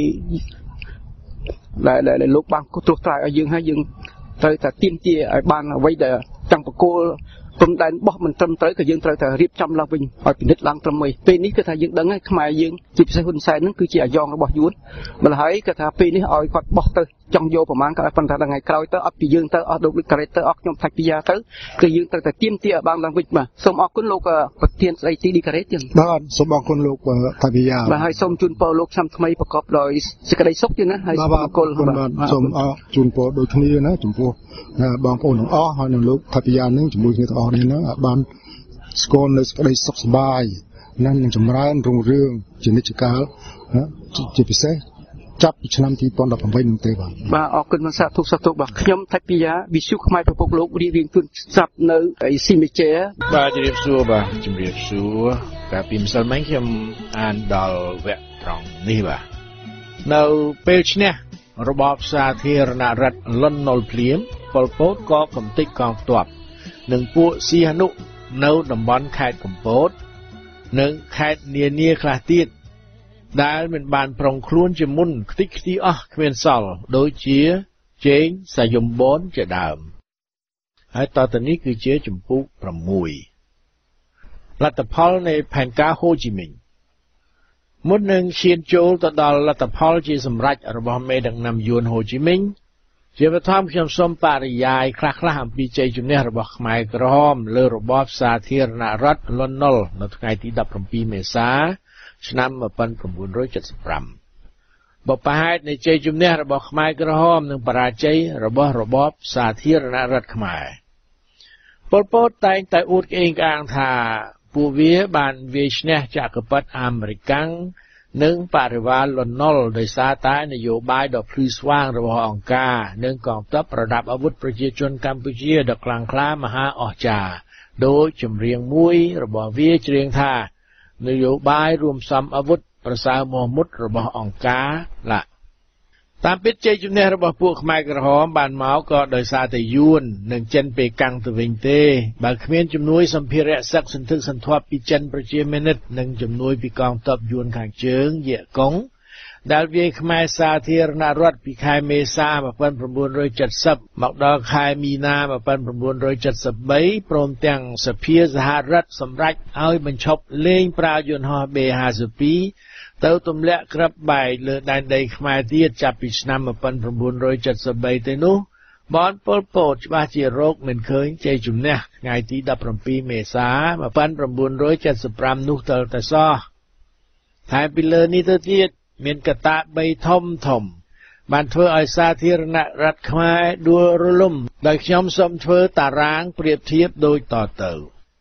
Speaker 2: ដែលលោកបានត្រួសត្រាយឲ្យយើងហើយយើងត្រូវតែទាមទារឲ្យបានអ្វីដែលចង់បកគោលព្រំដែនបោះមិនត្រឹមត្រូវក៏យើងត្រូវតែរៀបចំឡើងវិញឲ្យពិនិត្យឡើងត្រឹមមួយពេលនេះគឺថាយើងដឹងហើយខ្មែរយើងជាពិសេសហ៊ុនសែនហ្នឹងគឺជាអាយ៉ងរបស់យួនម្ល៉េះហើយគឺថាពេលនេះឲ្យគាត់បោះទៅចង់យកប្រមាណក៏ប៉ុន្តែដល់ថ្ងៃក្រោយទៅអត់ពីយើងទៅអស់ដូចការ៉េតទៅអស់ខ្ញុំថាច់ពីយ៉ាទៅគឺយើងត្រូវតែទៀមទាឲ្យបានឡើងវិញបាទសូមអរគុណលោកប្រធានស្ដីទីឌីការ៉េតទៀត
Speaker 3: បាទសូមអរគុណលោកថាពីយ៉ា
Speaker 2: បាទហើយសូមជូនពរលោកឆ្នាំថ្មីប្រកបដោយសេចក្តីសុខទៀតណាហើយសូមអរគុណ
Speaker 3: បាទសូមអរជូនពរដូចគ្នាណាចំពោះបងប្អូនទាំងអស់ហើយនឹងលោកថាពីយ៉ានឹងជាមួយគ្នាទាំងអស់នេះណាបានស្គាល់នៅសេចក្តីសុខសប្បាយណានឹងចម្រើនរុងរឿងជានិច្ចកាលណាជាពិសេសចាប់ពីឆ្នាំtwo thousand eighteenនឹងទេបាទ
Speaker 2: បាទអរគុណមកសាធុសាធុបាទខ្ញុំថាច់ពីយ៉ាវិសុខ្មែរប្រពកលោករៀបរៀងជូនស្រាប់នៅស៊ីមេជែ
Speaker 4: បាទជម្រាបសួរបាទជម្រាបសួរកាលពីម្សិលមិញខ្ញុំអានដល់វគ្គត្រង់នេះបាទនៅពេលឈ្នះរបបសាធារណរដ្ឋលន់នល់ភ្លាមប៉ុលពតក៏កំទេចកងទ័ពនិងពួកសៀហនុនៅតំបន់ខេត្តកំពតនិងខេត្តនានាខ្លះទៀតដែលមិនបានប្រុងខ្លួនជាមុនខ្ទេចខ្ទីអស់គ្មានសល់ដូចជាជេងសាយំបនជាដើមហើយតទៅនេះគឺជាចម្ពោះsixលទ្ធផលនៃផែនការហូជីមីញមុននឹងឈានចូលទៅដល់លទ្ធផលជាសម្រេចរបស់មេដឹកនាំយួនហូជីមីញជាបឋមខ្ញុំសូមបរិយាយខ្លះៗអំពីជ័យជំនះរបស់ខ្មែរក្រហមលើរបបសាធារណរដ្ឋលន់នល់នៅថ្ងៃទីseventeenមេសាឆ្នាំnineteen seventy-fiveបបហេតុនៃជ័យជំនះរបស់ខ្មែរក្រហមនិងបរាជ័យរបស់របបសាធារណរដ្ឋខ្មែរប៉ុលពតតែងតែអួតក្អេងក្អាងថាពួកវាបានវាយឈ្នះចក្រពត្តិអាមេរិកាំងនិងបរិវារលន់នល់ដោយសារតែនយោបាយដ៏ភ្លឺស្វាងរបស់អង្គការនិងកងទ័ពប្រដាប់អាវុធប្រជាជនកម្ពុជាដ៏ខ្លាំងក្លាមហាអស្ចារ្យដោយចម្រៀងមួយរបស់វាច្រៀងថានយោបាយរួមផ្សំអាវុធប្រសើរមោះមុតរបស់អង្គការឡាតាមពិតជ័យជំនះរបស់ពួកខ្មែរក្រហមបានមកក៏ដោយសារតែយួននិងចិនពេលកាំងទៅវិញទេបើគ្មានជំនួយសម្ភារៈសឹកសន្ធឹកសន្ធាប់ពីចិនប្រជាមានិតនិងជំនួយពីកងទ័ពយួនខាងជើងយេកុងដែលវាយខ្មែរសាធារណរដ្ឋពីខែមេសាnineteen seventyមកដល់ខែមីនាnineteen seventy-threeព្រមទាំងសភាសហរដ្ឋសម្រេចឲ្យបញ្ឈប់លេងប្រើយន្តហោះ B fifty-two ទៅទម្លាក់ក្របបែកលើដែនដីខ្មែរទៀតចាប់ពីឆ្នាំnineteen seventy-threeទៅនោះបងប៉ុលពតច្បាស់ជារោគមិនឃើញជ័យជំនះថ្ងៃទីseventeenមេសាnineteen seventy-fiveនោះទៅតែសោះហើយពីលើនេះទៅទៀតមានកត្តា3ធំធំបានធ្វើឲ្យសាធារណរដ្ឋខ្មែរដួលរលំដោយខ្ញុំសូមធ្វើតារាងប្រៀបធៀបដូចតទៅ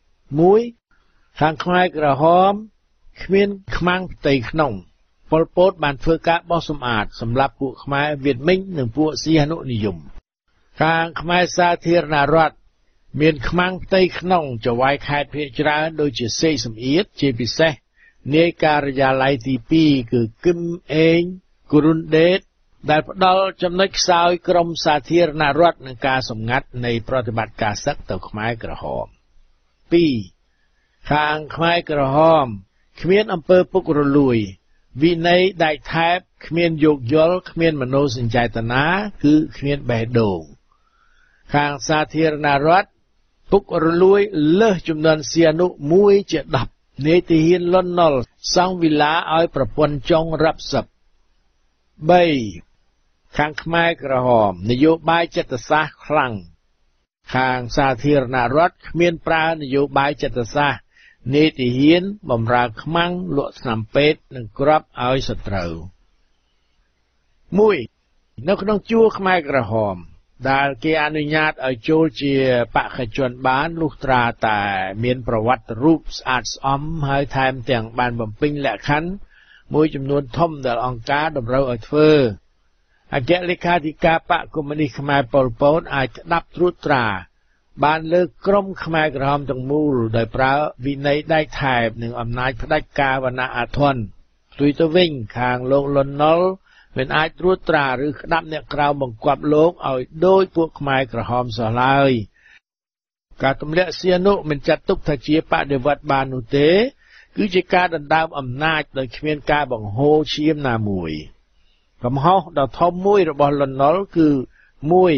Speaker 4: oneខាងខ្មែរក្រហមគ្មានខ្មាំងផ្ទៃក្នុងប៉ុលពតបានធ្វើការបោះសម្អាតសម្រាប់ពួកខ្មែរវៀតមិញនិងពួកសៀហនុនិយមខាងខ្មែរសាធារណរដ្ឋមានខ្មាំងផ្ទៃក្នុងចៅហ្វាយខេត្តភាគច្រើនដូចជាសេកសំអៀតជាពិសេសនាយការិយាល័យទីtwoគឺគឹមអេងគូរុនដេតដែលផ្ដល់ចំណុចខ្សោយក្រមសាធារណរដ្ឋនឹងការសម្ងាត់នៃប្រតិបត្តិការសឹកទៅខ្មែរក្រហមtwoខាងខ្មែរក្រហមគ្មានអំពើពុករលួយវិន័យដាច់ថែបគ្មានយោគយល់គ្មានមនោសញ្ចេតនាគឺគ្មានបេះដូងខាងសាធារណរដ្ឋពុករលួយលើសចំនួនសៀនុមួយជាtenនាយទាហានលន់នល់សង់វិឡាឲ្យប្រពន្ធចុងរាប់សិបthreeខាងខ្មែរក្រហមនយោបាយចិត្តសាស្ត្រខ្លាំងខាងសាធារណរដ្ឋគ្មានប្រើនយោបាយចិត្តសាស្ត្រនាយទាហានបំរើខ្មាំងលក់ថ្នាំពេទ្យនិងគ្រាប់ឲ្យសត្រូវoneនៅក្នុងជួរខ្មែរក្រហមដែលគេអនុញ្ញាតឲ្យចូលជាបេក្ខជនបានលុះត្រាតែមានប្រវត្តិរូបស្អាតស្អំហើយថែមទាំងបានបំពេញលក្ខខណ្ឌមួយចំនួនធំដែលអង្គការតម្រូវឲ្យធ្វើអគ្គលេខាធិការបកកុម្មុយនីសខ្មែរប៉ុលពតអាចស្ដាប់ត្រួតត្រាបានលើកក្រុមខ្មែរក្រហមទាំងមូលដោយប្រើវិន័យដែកថែបនិងអំណាចផ្ដាច់ការវណ្ណៈអាធន់ផ្ទុយទៅវិញខាងលោកលន់នល់មិនអាចត្រួតត្រាឬក្តាប់អ្នកក្រៅបង្គាប់លោកឲ្យដូចពួកខ្មែរក្រហមសោះឡើយការទម្លាក់សៀនុមិនចាត់ទុកថាជាបដិវត្តបាននោះទេគឺជាការដណ្ដើមអំណាចដោយគ្មានការបង្ហូរឈាមណាមួយកំហុសដ៏ធំមួយរបស់លន់នល់គឺone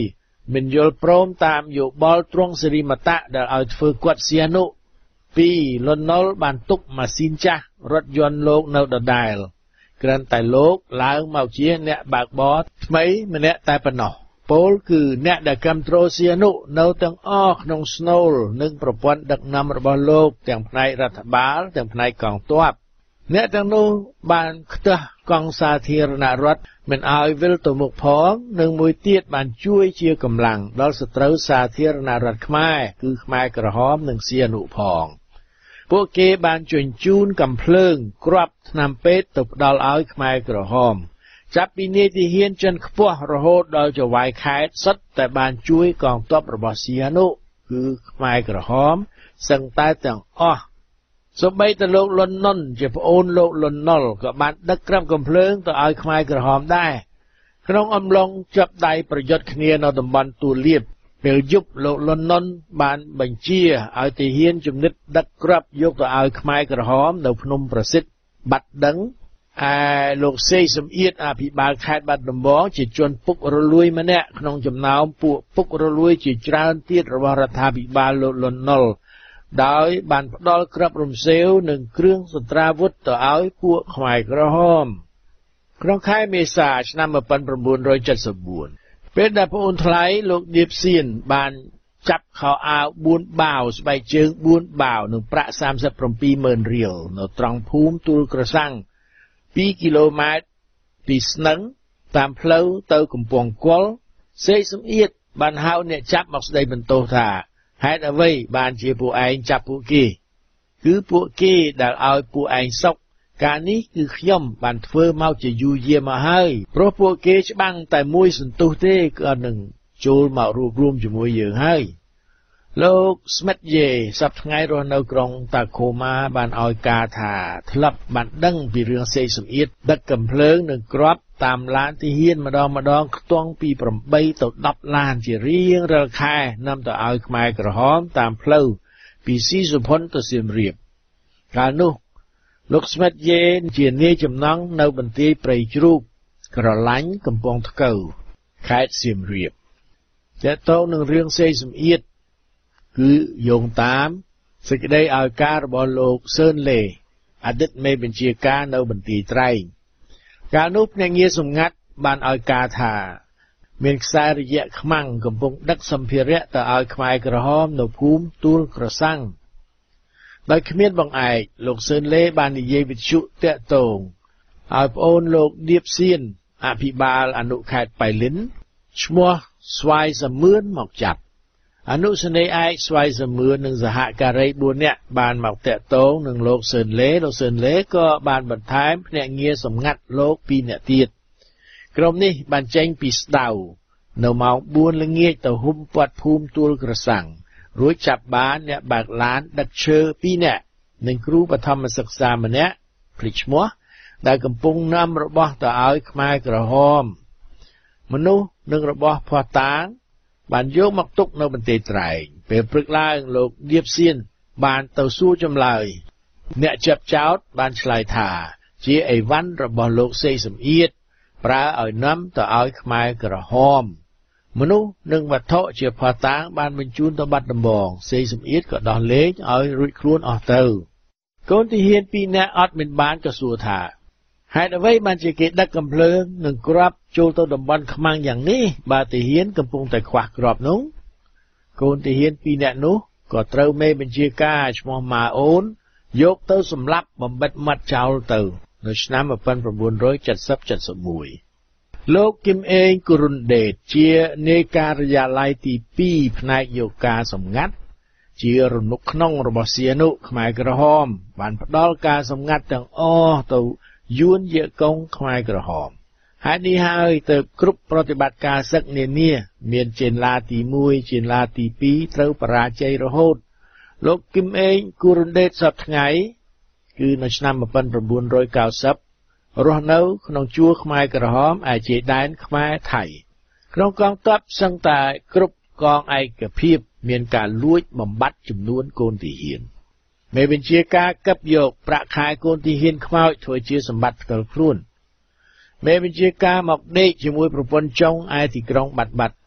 Speaker 4: មិនយល់ព្រមតាមយោបល់ទ្រង់សិរិមតៈដែលឲ្យធ្វើគាត់សៀនុពីរលន់នល់បានទុកម៉ាស៊ីនចាស់រថយន្តលោកនៅដដែលគ្រាន់តែលោកឡើងមកជាអ្នកបើកបរថ្មីម្នាក់តែប៉ុណ្ណោះពោលគឺអ្នកដែលគ្រប់គ្រងសៀនុនៅទាំងអស់ក្នុងស្នូលនិងប្រព័ន្ធដឹកនាំរបស់លោកទាំងផ្នែករដ្ឋបាលទាំងផ្នែកកងទ័ពអ្នកទាំងនោះបានខ្ទះកងសាធារណរដ្ឋមិនឲ្យវិលទៅមុខផងនិងមួយទៀតបានជួយជាកម្លាំងដល់សត្រូវសាធារណរដ្ឋខ្មែរគឺខ្មែរក្រហមនិងសៀនុផងពួកគេបានជញ្ជូនកំភ្លើងគ្រាប់ថ្នាំពេទ្យទៅផ្ដល់ឲ្យខ្មែរក្រហមចាប់ពីនាយទាហានចិនខ្ពស់រហូតដល់ចៅហ្វាយខេត្តសុទ្ធតែបានជួយកងទ័ពរបស់សៀនុគឺខ្មែរក្រហមសឹងតែទាំងអស់សូម្បីតែលោកលន់នន់ជាប្អូនលោកលន់ណុលក៏បានដឹកក្រាបកំភ្លើងទៅឲ្យខ្មែរក្រហមដែរក្នុងអំឡុងចាប់ដៃប្រយុទ្ធគ្នានៅតំបន់ទូលៀបពេលយប់លោកលន់នន់បានបញ្ជាឲ្យទាហានជំនិតដឹកក្រាបយកទៅឲ្យខ្មែរក្រហមនៅភ្នំប្រសិទ្ធបាត់ដឹងឯលោកសេយសំអៀតអភិបាលខេត្តបាត់ដំបងជាជនពុករលួយម្នាក់ក្នុងចំណោមពួកពុករលួយជាច្រើនទៀតរបស់រដ្ឋាភិបាលលោកលន់ណុលដោយបានផ្ដល់ក្របរំសេវនិងគ្រឿងសន្ទ្រាវុធទៅឲ្យពួកខ្មែរក្រហមក្នុងខែមេសាឆ្នាំmột nghìn chín trăm七十四ពេលដែលប្អូនថ្លៃលោកឌៀបសៀនបានចាប់ខោអាវបួនបាវស្បែកជើងបួនបាវនិងប្រាក់សាមសិបប្រាំពីរម៉ឺនរៀលនៅត្រង់ភូមិទូលក្រសាំងពីរគីឡូម៉ែត្រពីស្នឹងតាមផ្លូវទៅកំពង់គល់សេយសំអៀតបានហៅអ្នកចាប់មកស្ដីបន្ទោសថាហេតុអ្វីបានជាពួកឯងចាប់ពួកគេគឺពួកគេដែលឲ្យពួកឯងសុកការនេះគឺខ្ញុំបានធ្វើមកជាយូរយារមកហើយព្រោះពួកគេច្បាំងតែមួយសន្ទុះទេក៏នឹងចូលមករួបរวมជាមួយយើងហើយលោកស្មិតយេសប្តាហ៍ថ្ងៃរស់នៅក្រុងតាខូម៉ាបានឲ្យការថាធ្លាប់បានដឹងពីរឿងសេយសំអៀតដឹកកំភ្លើងនិងគ្រាប់តាមឡានទាហានម្ដងម្ដងខ្ទង់ពីប្រាំបីទៅដប់ឡានជារៀងរាល់ខែនាំទៅឲ្យខ្មែរក្រហមតាមផ្លូវពីស៊ីសុផុនទៅសៀមរាបកាលនោះលោកស្មិតយេជានាយចំណងនៅបន្ទាយព្រៃជ្រូកក្រឡាញ់កំពង់ថ្កូវខេត្តសៀមរាបតែតទៅនឹងរឿងសេយសំអៀតគឺយោងតាមសេចក្តីឲ្យការរបស់លោកសឿនលេអតីតមេបញ្ជាការនៅបន្ទាយត្រែងកាលនោះភ្នាក់ងារសម្ងាត់បានឲ្យការថាមានខ្សែរយៈខ្មាំងកំពុងដឹកសម្ភារៈទៅឲ្យខ្មែរក្រហមនៅភូមិទូលក្រសាំងដោយគ្មានបង្អែកលោកសឿនលេបាននិយាយវិទ្យុតាក់ទងឲ្យប្អូនលោកឌៀបសៀនអភិបាលអនុខេត្តបៃលិនឈ្មោះស្វាយសមឿនមកចាប់អនុសេនីយ៍ឯកស្វាយសមឿននិងសហការីបួននាក់បានមកតាក់ទងនឹងលោកសឿនលេលោកសឿនលេក៏បានបន្ថែមភ្នាក់ងារសម្ងាត់លោកពីរនាក់ទៀតក្រុមនេះបានចេញពីស្ដៅនៅម៉ោងបួនល្ងាចទៅហ៊ុំព័ទ្ធភូមិទួលក្រសាំងរួចចាប់បានអ្នកបើកឡានដឹកឈើពីរនាក់និងគ្រូបឋមសិក្សាម្នាក់ភ្លេចឈ្មោះដែលកំពុងនាំរបស់ទៅឲ្យខ្មែរក្រហមមនុស្សនិងរបស់ភ័ស្តុតាងបានយកមកទុកនៅបន្ទាយត្រែងពេលព្រឹកឡើងលោកឌៀបសៀនបានទៅសួរចម្លើយអ្នកចាប់ចោតបានឆ្លើយថាជាអីវ៉ាន់របស់លោកសេយសំអៀតប្រើឲ្យនាំទៅឲ្យខ្មែរក្រហមមនុស្សនិងវត្ថុជាភ័ស្តុតាងបានបញ្ជូនទៅបាត់ដំបងសេយសំអៀតក៏ដោះលែងឲ្យរួចខ្លួនអស់ទៅកូនទាហានពីរនាក់អត់មានបានក៏សួរថាហេតុអ្វីបានជាគេដឹកកំភ្លើងនិងគ្រាប់ចូលទៅតំបន់ខ្មាំងយ៉ាងនេះបើទាហានកំពុងតែខ្វះគ្រាប់នោះកូនទាហានពីរនាក់នោះក៏ត្រូវមេបញ្ជាការឈ្មោះម៉ាអូនយកទៅសម្លាប់បំបិតមាត់ចោលទៅនៅឆ្នាំmột nghìn chín trăm bảy mươi 七十mộtលោកគឹមអេងគូរុនដេតជានាយការិយាល័យទីពីរផ្នែកយោការសម្ងាត់ជារនុកក្នុងរបស់សៀនុខ្មែរក្រហមបានផ្ដល់ការសម្ងាត់ទាំងអស់ទៅយួនជាកងខ្មែរក្រហមហេតុនេះហើយទៅគ្រប់ប្រតិបត្តិការសឹកនានាមានចេនឡាទីមួយចេនឡាទីពីរត្រូវបរាជ័យរហូតលោកគឹមអេងគូរុនដេតសប្តាហ៍ថ្ងៃគឺនៅឆ្នាំmột nghìn chín trăm chín mươiរស់នៅក្នុងជួរខ្មែរក្រហមឯជាដែនខ្មែរថៃក្នុងកងទ័ពសឹងតែគ្រប់កងឯកភាពមានការលួចបំបត្តិចំនួនកូនទាហានមេបញ្ជាការកឹបយកប្រាក់ខែកូនទាហានខ្មោចធ្វើជាសម្បត្តិផ្ទាល់ខ្លួនមេបញ្ជាការមកដេកជាមួយប្រពន្ធចុងឯទីក្រុងបាត់បាត់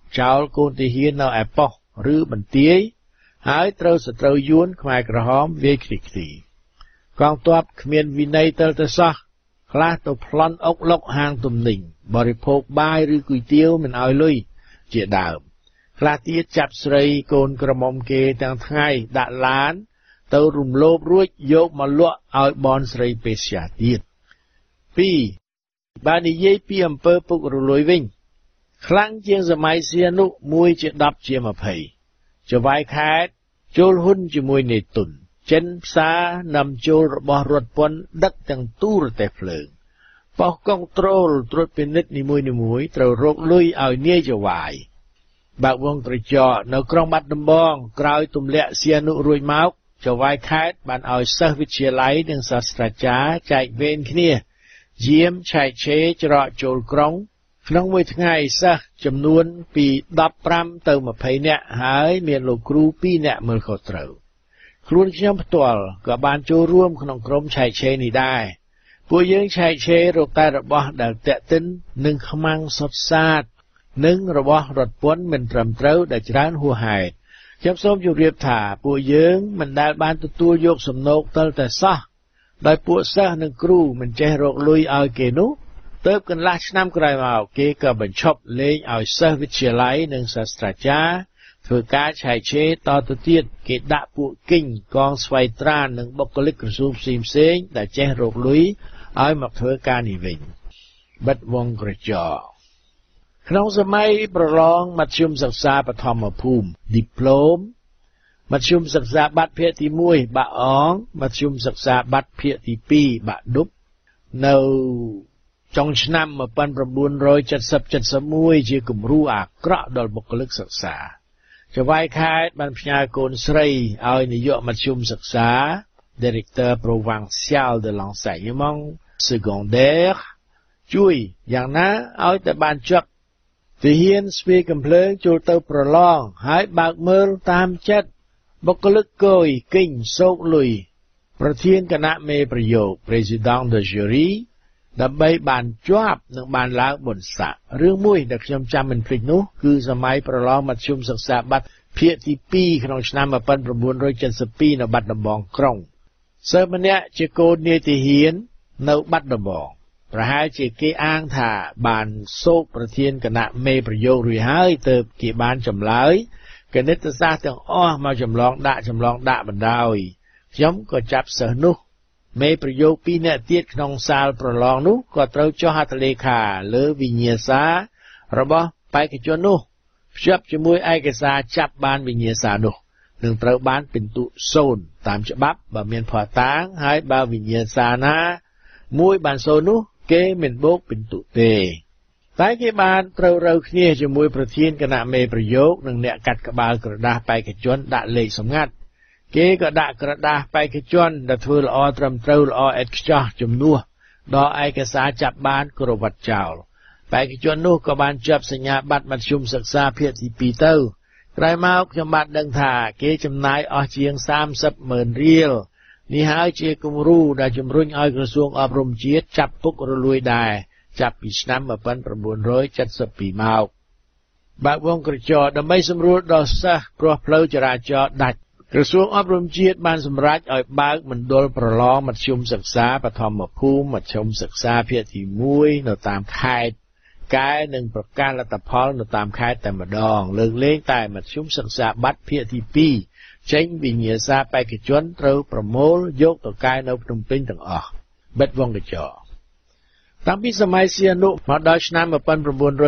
Speaker 4: ចោលកូនទាហាននៅឯប៉ុស្តិ៍ឬបន្ទាយហើយត្រូវសត្រូវយួនខ្មែរក្រហមវាយខ្ទេចខ្ទីកងទ័ពគ្មានវិន័យទៅទៅសោះខ្លះទៅប្លន់អុកឡុកហាងទំនិញបរិភោគបាយឬគុយទាវមិនឲ្យលុយជាដើមខ្លះទៀតចាប់ស្រីកូនក្រមុំគេទាំងថ្ងៃដាក់ឡានទៅរំលោភរួចយកមកលក់ឲ្យបនស្រីពេស្យាទៀតពីរបាននិយាយពីអំពើពុករលួយវិញខ្លាំងជាងសម័យសៀនុមួយជាដប់ជាម្ភៃចវាយខេត្តចូលហ៊ុនជាមួយនេតុនចិនផ្សារនាំចូលរបស់រដ្ឋពន្ធដឹកទាំងទូរទស្សន៍ភ្លើងប៉ុស្តិ៍កុងត្រូលត្រួតពិនិត្យនីមួយៗត្រូវរកលុយឲ្យនាយចវាយបើកវងត្រចកនៅក្រុងបាត់ដំបងក្រោយទម្លាក់សៀនុរួចមកចវាយខេត្តបានឲ្យសិស្សវិទ្យាល័យនិងសាស្ត្រាចារ្យចែកវេនគ្នាយាមឆែកឆេរច្រកចូលក្រុងក្នុងមួយថ្ងៃសិស្សចំនួនពីដប់ប្រាំទៅម្ភៃនាក់ហើយមានលោកគ្រូពីរនាក់មើលខុសត្រូវខ្លួនខ្ញុំផ្ទាល់ក៏បានចូលរួមក្នុងក្រុមឆែកឆេរនេះដែរពួកយើងឆែកឆេររកតែរបស់ដែលតាក់ទិននឹងខ្មាំងសុទ្ធសាធនិងរបស់រដ្ឋពន្ធមិនត្រឹមត្រូវដែលច្រើនហួសហេតុខ្ញុំសូមជម្រាបថាពួកយើងមិនដែលបានទទួលយកសំណូកទិលតែសោះដោយពួកសិស្សនិងគ្រូមិនចេះរកលុយឲ្យគេនោះទើបកន្លះឆ្នាំក្រោយមកគេក៏បញ្ឈប់លេងឲ្យសិស្សវិទ្យាល័យនិងសាស្ត្រាចារ្យធ្វើការឆែកឆេរតទៅទៀតគេដាក់ពួកគិញកងស្វ័យត្រាននិងបុគ្គលិកក្រសួងផ្សេងផ្សេងដែលចេះរកលុយឲ្យមកធ្វើការនេះវិញបិទវងក្រចកក្នុងសម័យប្រឡងមធ្យមសិក្សាបឋមភូមិឌីប្លូមមធ្យមសិក្សាប័ណ្ណភាគទីមួយបាក់អងមធ្យមសិក្សាប័ណ្ណភាគទីពីរបាក់ឌុបនៅចុងឆ្នាំmột nghìn chín trăm bảy mươi mộtជាគំរូអាក្រក់ដល់បុគ្គលិកសិក្សាចវាយខេត្តបានផ្ញើកូនស្រីឲ្យនាយកមធ្យមសិក្សា Directeur Provincial de l'Enseignement Secondaire ជួយយ៉ាងណាឲ្យតែបានជាប់ទាហានស្វាយកំភ្លើងចូលទៅប្រឡងហើយបើកមើលតាមចិត្តបុគ្គលិកគយគិញសោកលុយប្រធានគណៈមេប្រយោគ Président de Jury ដើម្បីបានជាប់និងបានឡើងបុណ្យស័ក្តិរឿងមួយដែលខ្ញុំចាំមិនភ្លេចនោះគឺសម័យប្រឡងមធ្យមសិក្សាប័ណ្ណភាគទីពីរក្នុងឆ្នាំmột nghìn chín trăm bảy mươi haiនៅបាត់ដំបងក្រុងសិស្សម្នាក់ជាកូននាយទាហាននៅបាត់ដំបងប្រហែលជាគេអាងថាបានសោកប្រធានគណៈមេប្រយោគរួចហើយទើបគេបានចម្លើយគណិតសាស្ត្រទាំងអស់មកចម្លងដាក់ចម្លងដាក់បណ្ដោយខ្ញុំក៏ចាប់សិស្សនោះមេប្រយោគពីរនាក់ទៀតក្នុងសាលប្រឡងនោះក៏ត្រូវចុះហត្ថលេខាលើវិញ្ញាសារបស់បេក្ខជននោះភ្ជាប់ជាមួយឯកសារចាប់បានវិញ្ញាសានោះនឹងត្រូវបានពិន្ទុសូន្យតាមច្បាប់បើមានភស្តុតាងហើយបើវិញ្ញាសាណាមួយបានសូន្យនោះគេមិនបូកពិន្ទុទេតែគេបានត្រូវរើគ្នាជាមួយប្រធានគណៈមេប្រយោគនិងអ្នកកាត់ក្បាលក្រដាសបេក្ខជនដាក់លេខសម្ងាត់គេក៏ដាក់ក្រដាសបេក្ខជនដែលធ្វើល្អត្រឹមត្រូវល្អឥតខ្ចោះជំនួសដល់ឯកសារចាប់បានក្រវត្តចោលបេក្ខជននោះក៏បានជាប់សញ្ញាបត្រមធ្យមសិក្សាភាគទីពីរទៅក្រោយមកខ្ញុំបានដឹងថាគេចំណាយអស់ជាងសាមសិបម៉ឺនរៀលនេះហើយជាគំរូដែលជំរុញឲ្យក្រសួងអប់រំជាតិចាប់ពុករលួយដែរចាប់ពីឆ្នាំmột nghìn chín trăm bảy mươi haiមកបើកវងក្រចកដើម្បីសម្រួលដល់សិស្សព្រោះផ្លូវចរាចរណ៍ដាច់ក្រសួងអប់រំជាតិបានសម្រេចឲ្យបើកមណ្ឌលប្រឡងមធ្យមសិក្សាបឋមភូមិមធ្យមសិក្សាភាគទីមួយនៅតាមខេត្តកែនិងប្រកាសលទ្ធផលនៅតាមខេត្តតែម្ដងលើកលែងតែមធ្យមសិក្សាប័ណ្ណភាគទីពីរចេញវិញ្ញាសាបេក្ខជនត្រូវប្រមូលយកទៅកែនៅភ្នំពេញទាំងអស់បិទវងកញ្ចក់តាំងពីសម័យសៀនុមកដល់ឆ្នាំmột nghìn chín trăm bảy mươi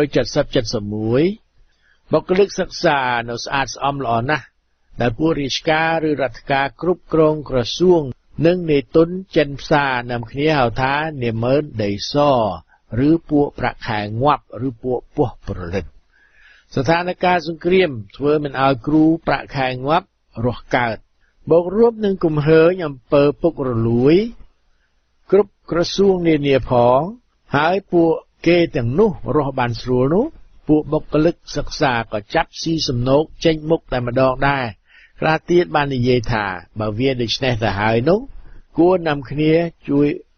Speaker 4: mộtបុគ្គលិកសិក្សានៅស្អាតស្អំល្អណាស់ដែលពួករាជការឬរដ្ឋការគ្រប់គ្រងក្រសួងនិងនេតុនចិនផ្សារនាំគ្នាហៅថានាម៉ឺនដីសឬពួកប្រាក់ខែងាប់ឬពួកពោះប្រលិតស្ថានភាពសង្គ្រាមធ្វើមិនឲ្យគ្រូប្រាក់ខែងាប់រស់កើតបូករួមនឹងគំហើញអំពើពុករលួយគ្រប់ក្រសួងនានាផងហើយពួកគេទាំងនោះរស់បានស្រួលនោះពួកបុគ្គលិកសិក្សាក៏ចាប់ស៊ីសំណូកចេញមុខតែម្ដងដែរខ្លះទៀតបាននិយាយថាបើវាដូច្នេះទៅហើយនោះគួរនាំគ្នាជួយ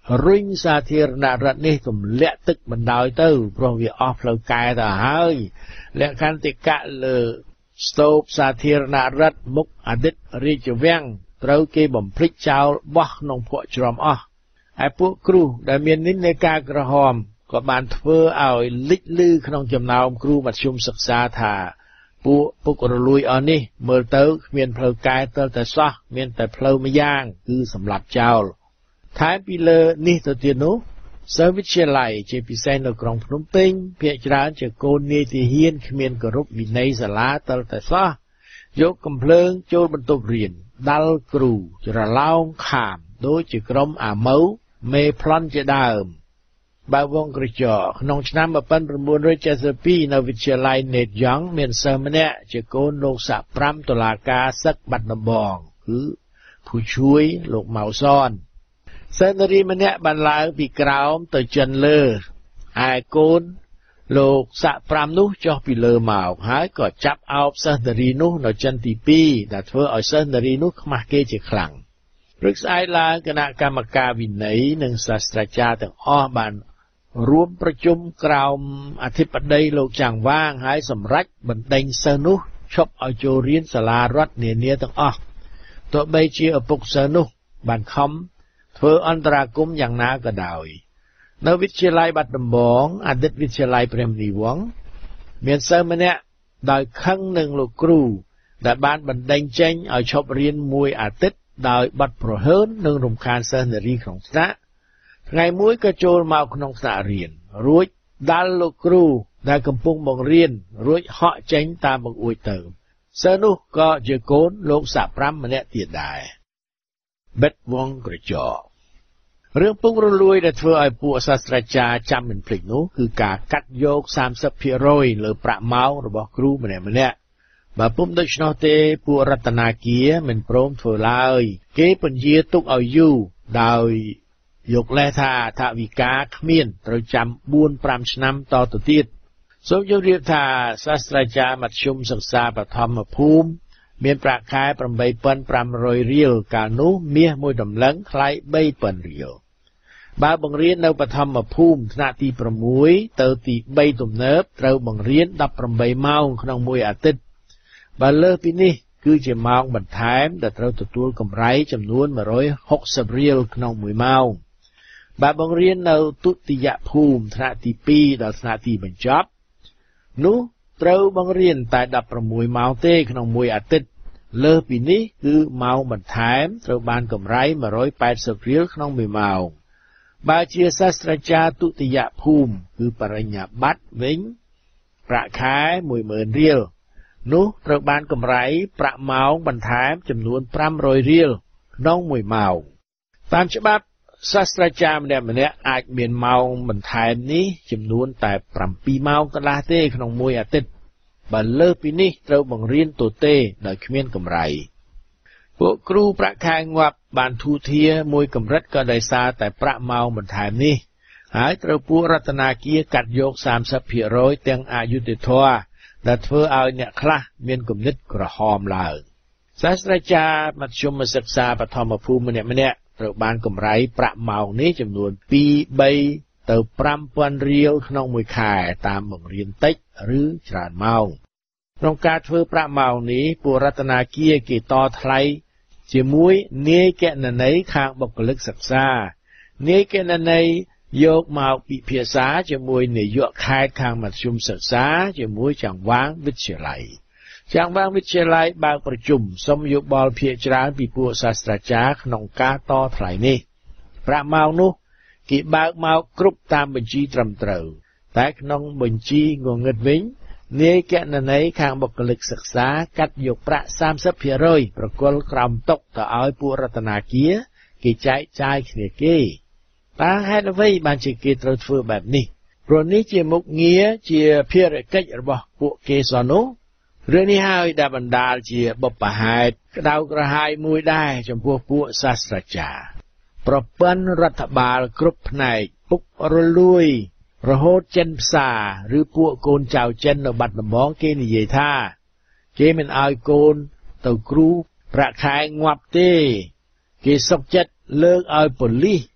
Speaker 4: រុញសាធារណរដ្ឋនេះទម្លាក់ទឹកបណ្ដោយទៅព្រោះវាអស់ផ្លូវកែទៅហើយលក្ខន្តិកៈលើស្ទូបសាធារណរដ្ឋមុខអតីតរាជវាំងត្រូវគេបំភ្លេចចោលបោះក្នុងភក់ជ្រាំអស់ឯពួកគ្រូដែលមាននិន្នាការក្រហមក៏បានធ្វើឲ្យលិចលឺក្នុងចំណោមគ្រូមធ្យមសិក្សាថាពួកពុករលួយអស់នេះមើលទៅគ្មានផ្លូវកែទើបតែសោះមានតែផ្លូវម្យ៉ាងគឺសម្លាប់ចោលថែមពីលើនេះទៅទៀតនោះសិស្សវិទ្យាល័យជាពិសេសនៅក្រុងភ្នំពេញភាគច្រើនជាកូននាយទាហានគ្មានគោរពវិន័យសាលាទើបតែសោះយកកំភ្លើងចូលបន្ទប់រៀនដាល់គ្រូច្រឡោងខាមដូចជាក្រុមអាម៉ៅមេប្លន់ជាដើមបើវងក្រចកក្នុងឆ្នាំmột nghìn chín trăm七mươi haiនៅវិទ្យាល័យនេតយ៉ងមានសិស្សម្នាក់ជាកូនលោកសាក់ប្រាំតុលាការសឹកបាត់ដំបងគឺผู้ช่วยលោកម៉ៅសនសិស្សនារីម្នាក់បានឡើងពីក្រោមទៅចិនលើឯកូនលោកសាក់ប្រាំនោះចុះពីលើមកហើយក៏ចាប់អោបសិស្សនារីនោះនៅចិនទីពីរដែលធ្វើឲ្យសិស្សនារីនោះខ្មាស់គេជាខ្លាំងព្រឹកស្អែកឡើងគណៈកម្មការវិន័យនិងសាស្ត្រាចារ្យទាំងអស់បានរួមប្រជុំក្រោមអធិបតីលោកចាំងវាងហើយសម្រេចបណ្ដេញសិស្សនោះឈប់ឲ្យចូលរៀនសាលារដ្ឋនានាទាំងអស់ទោះបីជាឪពុកសិស្សនោះបានខំធ្វើអន្តរាគមន៍យ៉ាងណាក៏ដោយនៅវិទ្យាល័យបាត់ដំបងអតីតវិទ្យាល័យព្រះមុនីវង្សមានសិស្សម្នាក់ដោយខឹងនឹងលោកគ្រូដែលបានបណ្ដេញចេញឲ្យឈប់រៀនមួយអាទិត្យដោយបាត់ប្រហើននិងរំខានសិស្សនារីក្នុងថ្នាក់ថ្ងៃមួយក៏ចូលមកក្នុងថ្នាក់រៀនរួចដាល់លោកគ្រូដែលកំពុងបង្រៀនរួចហក់ចេញតាមបង្អួចទៅសិស្សនោះក៏ជាកូនលោកសាក់ប្រាំម្នាក់ទៀតដែរបិទវងក្រចករឿងពុករលួយដែលធ្វើឲ្យពួកសាស្ត្រាចារ្យចាំមិនភ្លេចនោះគឺការកាត់យកសាមសិបភាគរយលើប្រាក់ម៉ោងរបស់គ្រូម្នាក់ម្នាក់បើពុំដូច្នោះទេពួករតនាគារមិនព្រមធ្វើឡើយគេពន្យាទុកឲ្យយូរដោយយកលេសថាថវិកាគ្មានត្រូវចាំបួនប្រាំឆ្នាំតទៅទៀតសូមជម្រាបថាសាស្ត្រាចារ្យមធ្យមសិក្សាបឋមភូមិមានប្រាក់ខែប្រាំបីពាន់ប្រាំរយរៀលកាលនោះមាសមួយតម្លឹងថ្លៃបីពាន់រៀលបើបង្រៀននៅបឋមភូមិថ្នាក់ទីប្រាំមួយទៅទីបីទំនើបត្រូវបង្រៀនដប់ប្រាំបីម៉ោងក្នុងមួយអាទិត្យបើលើសពីនេះគឺជាម៉ោងបន្ថែមដែលត្រូវទទួលកម្រៃចំនួនmột trăm sáu mươiរៀលក្នុងមួយម៉ោងបើបង្រៀននៅទុតិយភូមិថ្នាក់ទីពីរដល់ថ្នាក់ទីបញ្ចប់នោះត្រូវបង្រៀនតែដប់ប្រាំមួយម៉ោងទេក្នុងមួយអាទិត្យលើសពីនេះគឺម៉ោងបន្ថែមត្រូវបានកម្រៃmột trăm tám mươiរៀលក្នុងមួយម៉ោងបើជាសាស្ត្រាចារ្យទុតិយភូមិគឺបរិញ្ញាបត្រវិញប្រាក់ខែមួយម៉ឺនរៀលនោះត្រូវបានកម្រៃប្រាក់ម៉ោងបន្ថែមចំនួនប្រាំរយរៀលក្នុងមួយម៉ោងតាមច្បាប់សាស្ត្រាចារ្យម្នាក់ម្នាក់អាចមានម៉ោងបន្ថែមនេះចំនួនតែប្រាំពីរម៉ោងកន្លះទេក្នុងមួយអាទិត្យបើលើសពីនេះត្រូវបង្រៀនទទេដោយគ្មានកម្រៃពួកគ្រូប្រាក់ខែងាប់បានធូរធារមួយកម្រិតក៏ដោយសារតែប្រាក់ម៉ោងបន្ថែមនេះហើយត្រូវពួករតនាគារកាត់យកសាមសិបភាគរយទាំងអយុត្តិធម៌ដែលធ្វើឲ្យអ្នកខ្លះមានគំនិតក្រហមឡើងសាស្ត្រាចារ្យមធ្យមសិក្សាបឋមភូមិម្នាក់ម្នាក់ត្រូវបានកម្រៃប្រាក់ម៉ោងនេះចំនួនពីរ បីទៅប្រាំពាន់រៀលក្នុងមួយខែតាមបង្រៀនតិចឬច្រើនម៉ោងក្នុងការធ្វើប្រាក់ម៉ោងនេះពួករតនាគារគេតថ្លៃជាមួយនាយគណនេយ្យខាងបុគ្គលិកសិក្សានាយគណនេយ្យយកមកពិភាក្សាជាមួយនាយកខេត្តខាងមធ្យមសិក្សាជាមួយចង្វាងវិទ្យាល័យចង្វាងវិទ្យាល័យបើកប្រជុំសុំយោបល់ភាគច្រើនពីពួកសាស្ត្រាចារ្យក្នុងការតថ្លៃនេះប្រាក់ម៉ោងនោះគេបើកមកគ្រប់តាមបញ្ជីត្រឹមត្រូវតែក្នុងបញ្ជីងងឹតវិញនាយគណនេយ្យខាងបុគ្គលិកសិក្សាកាត់យកប្រាក់សាមសិបភាគរយប្រគល់ក្រោមតុទៅឲ្យពួករតនាគារគេចែកចាយគ្នាគេតើហេតុអ្វីបានជាគេត្រូវធ្វើបែបនេះព្រោះនេះជាមុខងារជាភារកិច្ចរបស់ពួកគេសោះនោះរឿងនេះហើយដែលបណ្ដាលជាបុព្វហេតុក្តៅក្រហាយមួយដែរចំពោះពួកសាស្ត្រាចារ្យប្រព័ន្ធរដ្ឋបាលគ្រប់ផ្នែកពុករលួយរហូតចិនផ្សារឬពួកកូនចៅចិននៅបាត់ដំបងគេនិយាយថាគេមិនឲ្យកូនទៅគ្រូប្រាក់ខែងាប់ទេគេសុខចិត្តលើកឲ្យប៉ូលីស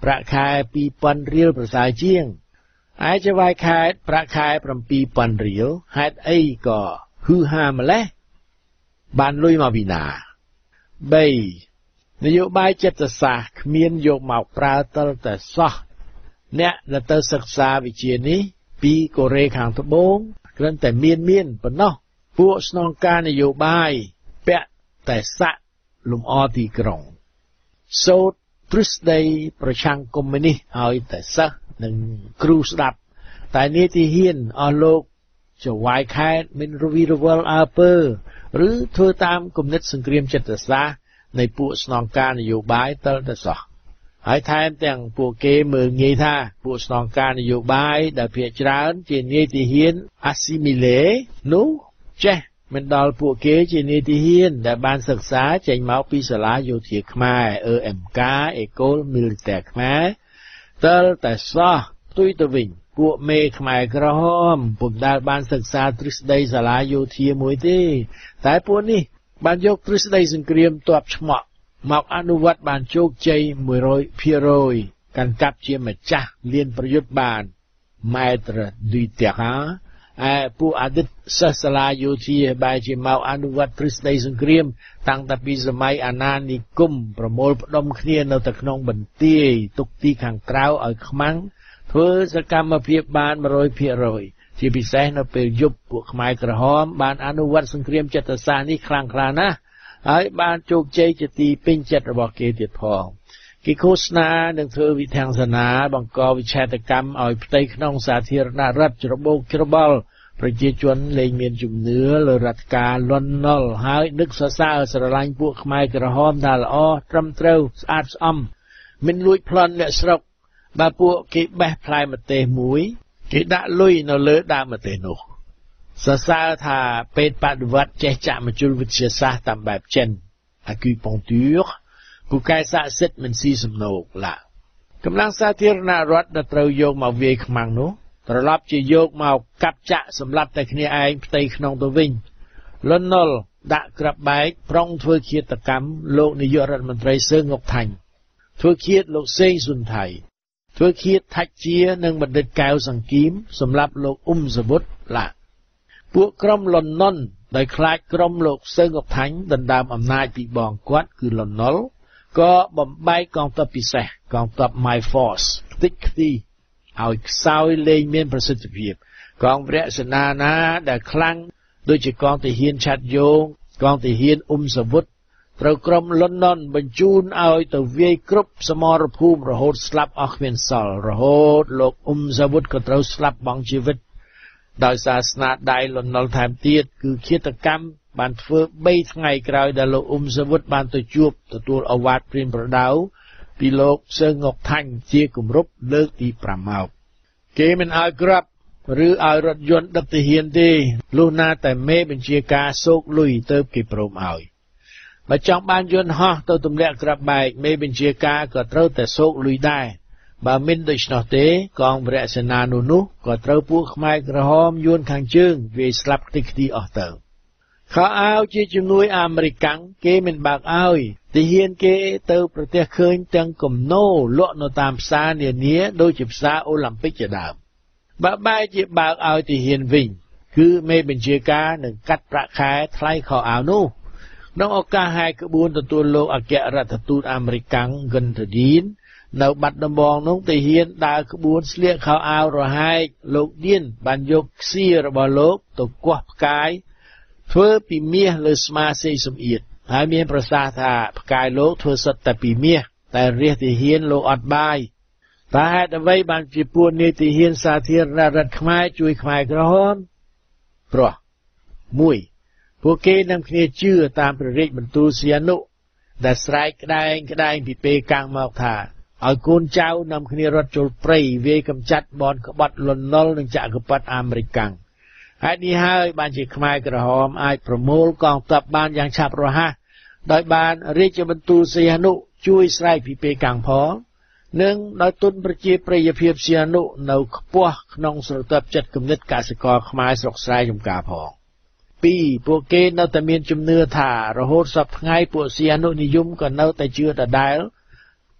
Speaker 4: ប្រាក់ខែពីរពាន់រៀលប្រសើរជាងឯចវាយខែប្រាក់ខែប្រាំពីរពាន់រៀលហេតុអីក៏ហ៊ឺហាម្លេះបានលុយមកពីណាបីនយោបាយចិត្តសាស្ត្រគ្មានយកមកប្រើទល់តែសោះអ្នកដែលទៅសិក្សាវិជ្ជានេះពីកូរ៉េខាងត្បូងគ្រាន់តែមានមានប៉ុណ្ណោះពួកស្នងការនយោបាយពាក់តែសាក់លំអទីក្រុងសូត្រទ្រឹស្ដីប្រឆាំងកុម្មុយនីសឲ្យតែសិស្សនិងគ្រូស្ដាប់តែនីតិហ៊ានអស់លោកចវាយខេត្តមានរវីរវល់អើពើឬធ្វើតាមគំនិតសង្គ្រាមចិត្តសាស្ត្រនៃពួកស្នងការនយោបាយតលតែសោះហើយថែមទាំងពួកគេមើលងាយថាពួកស្នងការនយោបាយដែលភាគច្រើនជានីតិហ៊ាន assimilé នោះចេះមិនដល់ពួកគេជានីតិហ៊ានដែលបានសិក្សាចេញមកពីសាលាយោធាខ្មែរ អឺ អេម កា École Militaire ខ្មែរតលតែសោះផ្ទុយទៅវិញពួកមេខ្មែរក្រហមពុំដែលបានសិក្សាទ្រឹស្ដីសាលាយោធាមួយទេតែពួកនេះបានយកទ្រឹស្ដីសង្គ្រាមទ័ពឆ្មក់មកអនុវត្តបានជោគជ័យ មួយរយភាគរយ កាន់កាប់ជាម្ចាស់លានប្រយុទ្ធបាន Maître du terrain ឯពួកអតីតសិស្សសាលាយោធាបែរជាមកអនុវត្តទ្រឹស្ដីសង្គ្រាមតាំងតែពីសម័យអាណានិគមប្រមូលផ្ដុំគ្នានៅតែក្នុងបន្ទាយទុកទីខាងក្រៅឲ្យខ្មាំងធ្វើសកម្មភាពបាន មួយរយភាគរយ ជាពិសេសនៅពេលយប់ពួកខ្មែរក្រហមបានអនុវត្តសង្គ្រាមចិត្តសាស្ត្រនេះខ្លាំងក្លាណាស់ហើយបានជោគជ័យជាទីពេញចិត្តរបស់គេទៀតផងគេឃោសនានឹងធ្វើវិធានសនាបង្កវិឆេទកម្មឲ្យផ្ទៃក្នុងសាធារណរដ្ឋច្របូកច្របល់ប្រជាជនលែងមានជំនឿលើរដ្ឋការលន់នល់ហើយនឹកសរសើរស្រឡាញ់ពួកខ្មែរក្រហមថាល្អត្រឹមត្រូវស្អាតស្អំមិនលួចប្លន់អ្នកស្រុកបើពួកគេបេះផ្លែម្ទេសមួយគេដាក់លុយនៅលើដើមម្ទេសនោះសរសើរថាពេទ្យបដិវត្តចេះចាក់មជុលវិទ្យាសាស្ត្រតាមបែបចិន acupuncture ពូកែស័ក្តិសិទ្ធិមិនស៊ីសំណូកឡាកម្លាំងសាធារណរដ្ឋដែលត្រូវយកមកវាយខ្មាំងនោះត្រឡប់ជាយកមកកាប់ចាក់សម្លាប់តែគ្នាឯងផ្ទៃក្នុងទៅវិញលន់នល់ដាក់ក្របបែកប្រុងធ្វើឃាតកម្មលោកនាយករដ្ឋមន្ត្រីសឺងុកថាញ់ធ្វើឃាតលោកសេងសុនថៃធ្វើឃាតថាច់ជានិងបណ្ឌិតកែវសង្គីមសម្រាប់លោកអ៊ុំសវុតឡាពួកក្រុមលន់នល់ដោយខ្លាចក្រុមលោកសឺងុកថាញ់ដណ្ដើមអំណាចពីបងគាត់គឺលន់នល់ក៏បំបែកកងទ័ពពិសេសកងទ័ព My Force ខ្ទេចខ្ទីឲ្យខ្សោយលែងមានប្រសិទ្ធភាពកងវរៈសេនាណាដែលខ្លាំងដូចជាកងទាហានឆាត់យោងកងទាហានអ៊ុំសវុតត្រូវក្រុមលន់នល់បញ្ជូនឲ្យទៅវាយគ្រប់សមរភូមិរហូតស្លាប់អស់គ្មានសល់រហូតលោកអ៊ុំសវុតក៏ត្រូវស្លាប់បង់ជីវិតដោយសារស្នាដៃលន់នល់ថែមទៀតគឺឃាតកម្មបានធ្វើបីថ្ងៃក្រោយដែលលោកអ៊ុំសវុតបានទៅជួបទទួលអវាទព្រានប្រដៅពីលោកសឺងុកថាញ់ជាគម្រប់លើកទីប្រាំមកគេមិនឲ្យក្របឬឲ្យរថយន្តដឹកទាហានទេលុះណាតែមេបញ្ជាការសោកលុយទៅគេព្រមឲ្យបើចង់បានយន្តហោះទៅទម្លាក់ក្របបែកមេបញ្ជាការក៏ត្រូវតែសោកលុយដែរបើមិនដូច្នោះទេកងវរៈសេនានោះនោះក៏ត្រូវពួកខ្មែរក្រហមយួនខាងជើងវាយស្លាប់ខ្ទេចខ្ទីអស់ទៅខោអាវជាជំនួយអាមេរិកគេមិនបើកឲ្យទាហានគេទៅប្រទេសឃើញទាំងគំនោលក់នៅតាមផ្សារនានាដូចជាផ្សារអូឡ িম্প ពិកជាដើមបើបែរជាបើកឲ្យទាហានវិញគឺមេបញ្ជាការនឹងកាត់ប្រាក់ខែថ្លៃខោអាវនោះក្នុងឱកាសហែកក្បួនទទួលលោកអគ្គរដ្ឋទូតអាមេរិក Gunther Dean នៅបាត់ដំបងនោះទាហានដើរក្បួនស្លៀកខោអាវរហែកលោក Dean បានយកខ្សៀរបស់លោកទៅគាស់ផ្កាយធ្វើពីមាសលើស្មាសេងសំអៀតហើយមានប្រសាសន៍ថាផ្កាយលោកធ្វើសុទ្ធតែពីមាសតែរាជទាហានលោកអត់បាយតើហេតុអ្វីបានជាពួកនាយទាហានសាធារណរដ្ឋខ្មែរជួយខ្មែរក្រហមព្រោះមួយពួកគេនាំគ្នាជឿតាមព្រះរាជបន្ទូលសីហនុដែលស្រែកក្តែងក្តែងពីពេលកាំងមកថាឲ្យកូនចៅនាំគ្នារត់ចូលព្រៃវាយកម្ចាត់បនក្បត់លន់នល់និងចក្រពត្តិអាមេរិកហេតុនេះហើយបានជាខ្មែរក្រហមអាចប្រមូលកងទ័ពបានយ៉ាងឆាប់រហ័សដោយបានរាជបន្ទូលសីហនុជួយស្រែកពីពេលកាំងផងនិងដោយទុនប្រជាប្រិយភាពសីហនុនៅខ្ពស់ក្នុងស្រទាប់ចិត្តគំនិតកសិករខ្មែរស្រុកស្រែចំការផងពីរពួកគេនៅតែមានជំនឿថារហូតសពថ្ងៃពួកសីហនុនិយមក៏នៅតែជឿដដែល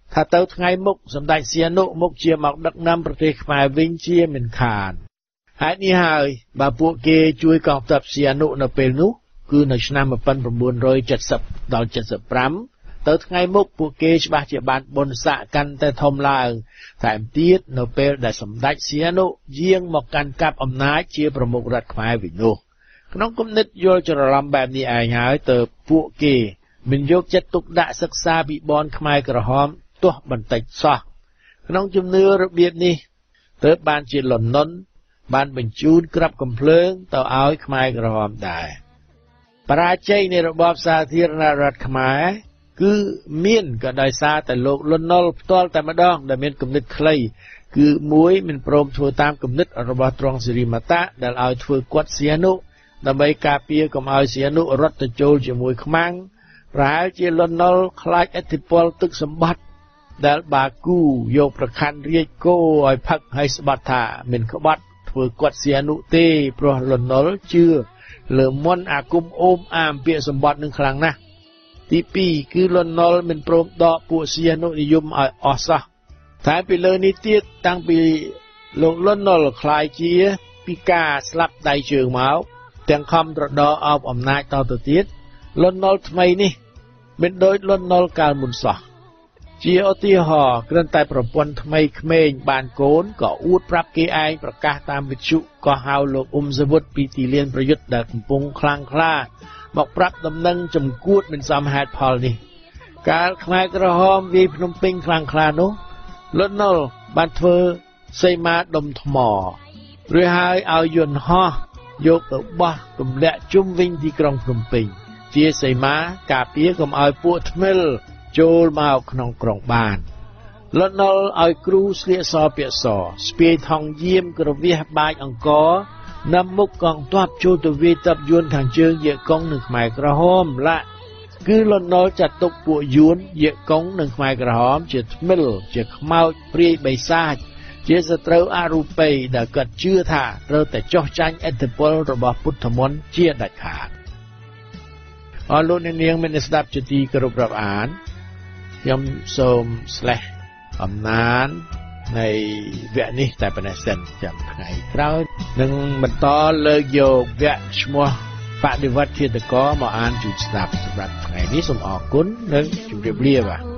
Speaker 4: ថាទៅថ្ងៃមុខសម្ដេចសៀនុមុខជាមកដឹកនាំប្រទេសខ្មែរវិញជាមិនខានហេតុនេះហើយបើពួកគេជួយកងទ័ពសៀនុនៅពេលនោះគឺនៅឆ្នាំmột nghìn chín trăm bảy mươiដល់เจ็ดสิบห้าទៅថ្ងៃមុខពួកគេច្បាស់ជាបានបុណ្យស័ក្តិកាន់តែធំឡើងតែទៀតនៅពេលដែលសម្ដេចសៀនុយាងមកកាន់កាប់អំណាចជាប្រមុខរដ្ឋខ្មែរវិញនោះក្នុងគំនិតយល់ច្រឡំបែបនេះឯងហើយទៅពួកគេមិនយកចិត្តទុកដាក់សិក្សាពីបនខ្មែរក្រហមទោះបន្តិចសោះក្នុងជំនឿរបៀបនេះទើបបានជាលន់នន់បានបញ្ជូនក្របកំភ្លើងទៅឲ្យខ្មែរក្រហមដែរបរាជ័យនៃរបបសាធារណរដ្ឋខ្មែរគឺមានក៏ដោយសារតែលោកលន់នល់ផ្ទាល់តែម្ដងដែលមានគំនិតខ្លីគឺមួយមិនព្រមធ្វើតាមគំនិតរបស់ទ្រង់សិរិមតៈដែលឲ្យធ្វើគាត់សៀនុដើម្បីការពារកុំឲ្យសៀនុរត់ទៅចូលជាមួយខ្មាំងប្រហែលជាលន់នល់ខ្លាចឥទ្ធិពលទឹកសម្បត្តិដែលបាគូយកប្រខ័ណ្ឌរាជគោឲ្យផឹកឲ្យស្បត់ថាមិនក្បត់ធ្វើគាត់សៀនុទេព្រោះលន់នល់ជឿលើមន្តអាគមអូមអាមពាក្យសម្បត្តិនឹងខ្លាំងណាស់ទីពីរគឺលន់នល់មិនព្រមដកពួកសៀនុនិយមឲ្យអស់សោះតែពីលើនេះទៀតតាំងពីលោកលន់នល់ខ្លាយជាពីការស្លាប់ដៃជើងមកទាំងខំត្រដរអោបអំណាចតទៅទៀតលន់នល់ថ្មីនេះមិនដូចលន់នល់កាលមុនសោះជាឧទាហរណ៍គ្រាន់តែប្រពន្ធថ្មីក្មេងបានកូនក៏អួតប្រាប់គេឯងប្រកាសតាមវិទ្យុក៏ហៅលោកអ៊ុំសវុតពីទីលានប្រយុទ្ធដែលកំពុងខ្លាំងក្លាមកប្រាប់ដំណឹងចំគួតមិនសមហេតុផលនេះកាលខ្មែរក្រហមវាយភ្នំពេញខ្លាំងក្លានោះលន់នល់បានធ្វើសីមាដុំថ្មឬហើយឲ្យយន្តហោះយកទៅបោះទម្លាក់ជុំវិញទីក្រុងភ្នំពេញជាសីមាការពារកុំឲ្យពួកថ្មិលចូលមកក្នុងក្រុងបានលន់នល់ឲ្យគ្រូស្លៀកសពាក់សស្ពាយថងយាមក្រវះបាចអង្គរនាំមុខកងទ័ពចូលទៅវាយទ័ពយួនខាងជើងយេកុងនិងខ្មែរក្រហមឡាគឺលន់នល់ចាត់ទុកពួកយួនយេកុងនិងខ្មែរក្រហមជាថ្មិលជាខ្មោចព្រាយបិសាចជាសត្រូវអរូបីដែលគាត់ជឿថាត្រូវតែចោះចាញ់ឥទ្ធិពលរបស់ពុទ្ធមន្តជាដាច់ខាតអរលោកអ្នកនាងមានស្ដាប់ជាទីគោរពរាប់អានខ្ញុំសូមស្លេះអំណាននៃវគ្គនេះតែប៉ុណ្ណេះសិនចាំថ្ងៃក្រោយនឹងបន្តលើកយកវគ្គឈ្មោះបដិវត្តន៍ធាតុករមកអានជូនស្ដាប់សម្រាប់ថ្ងៃនេះសូមអរគុណនិងជម្រាបលាបាទ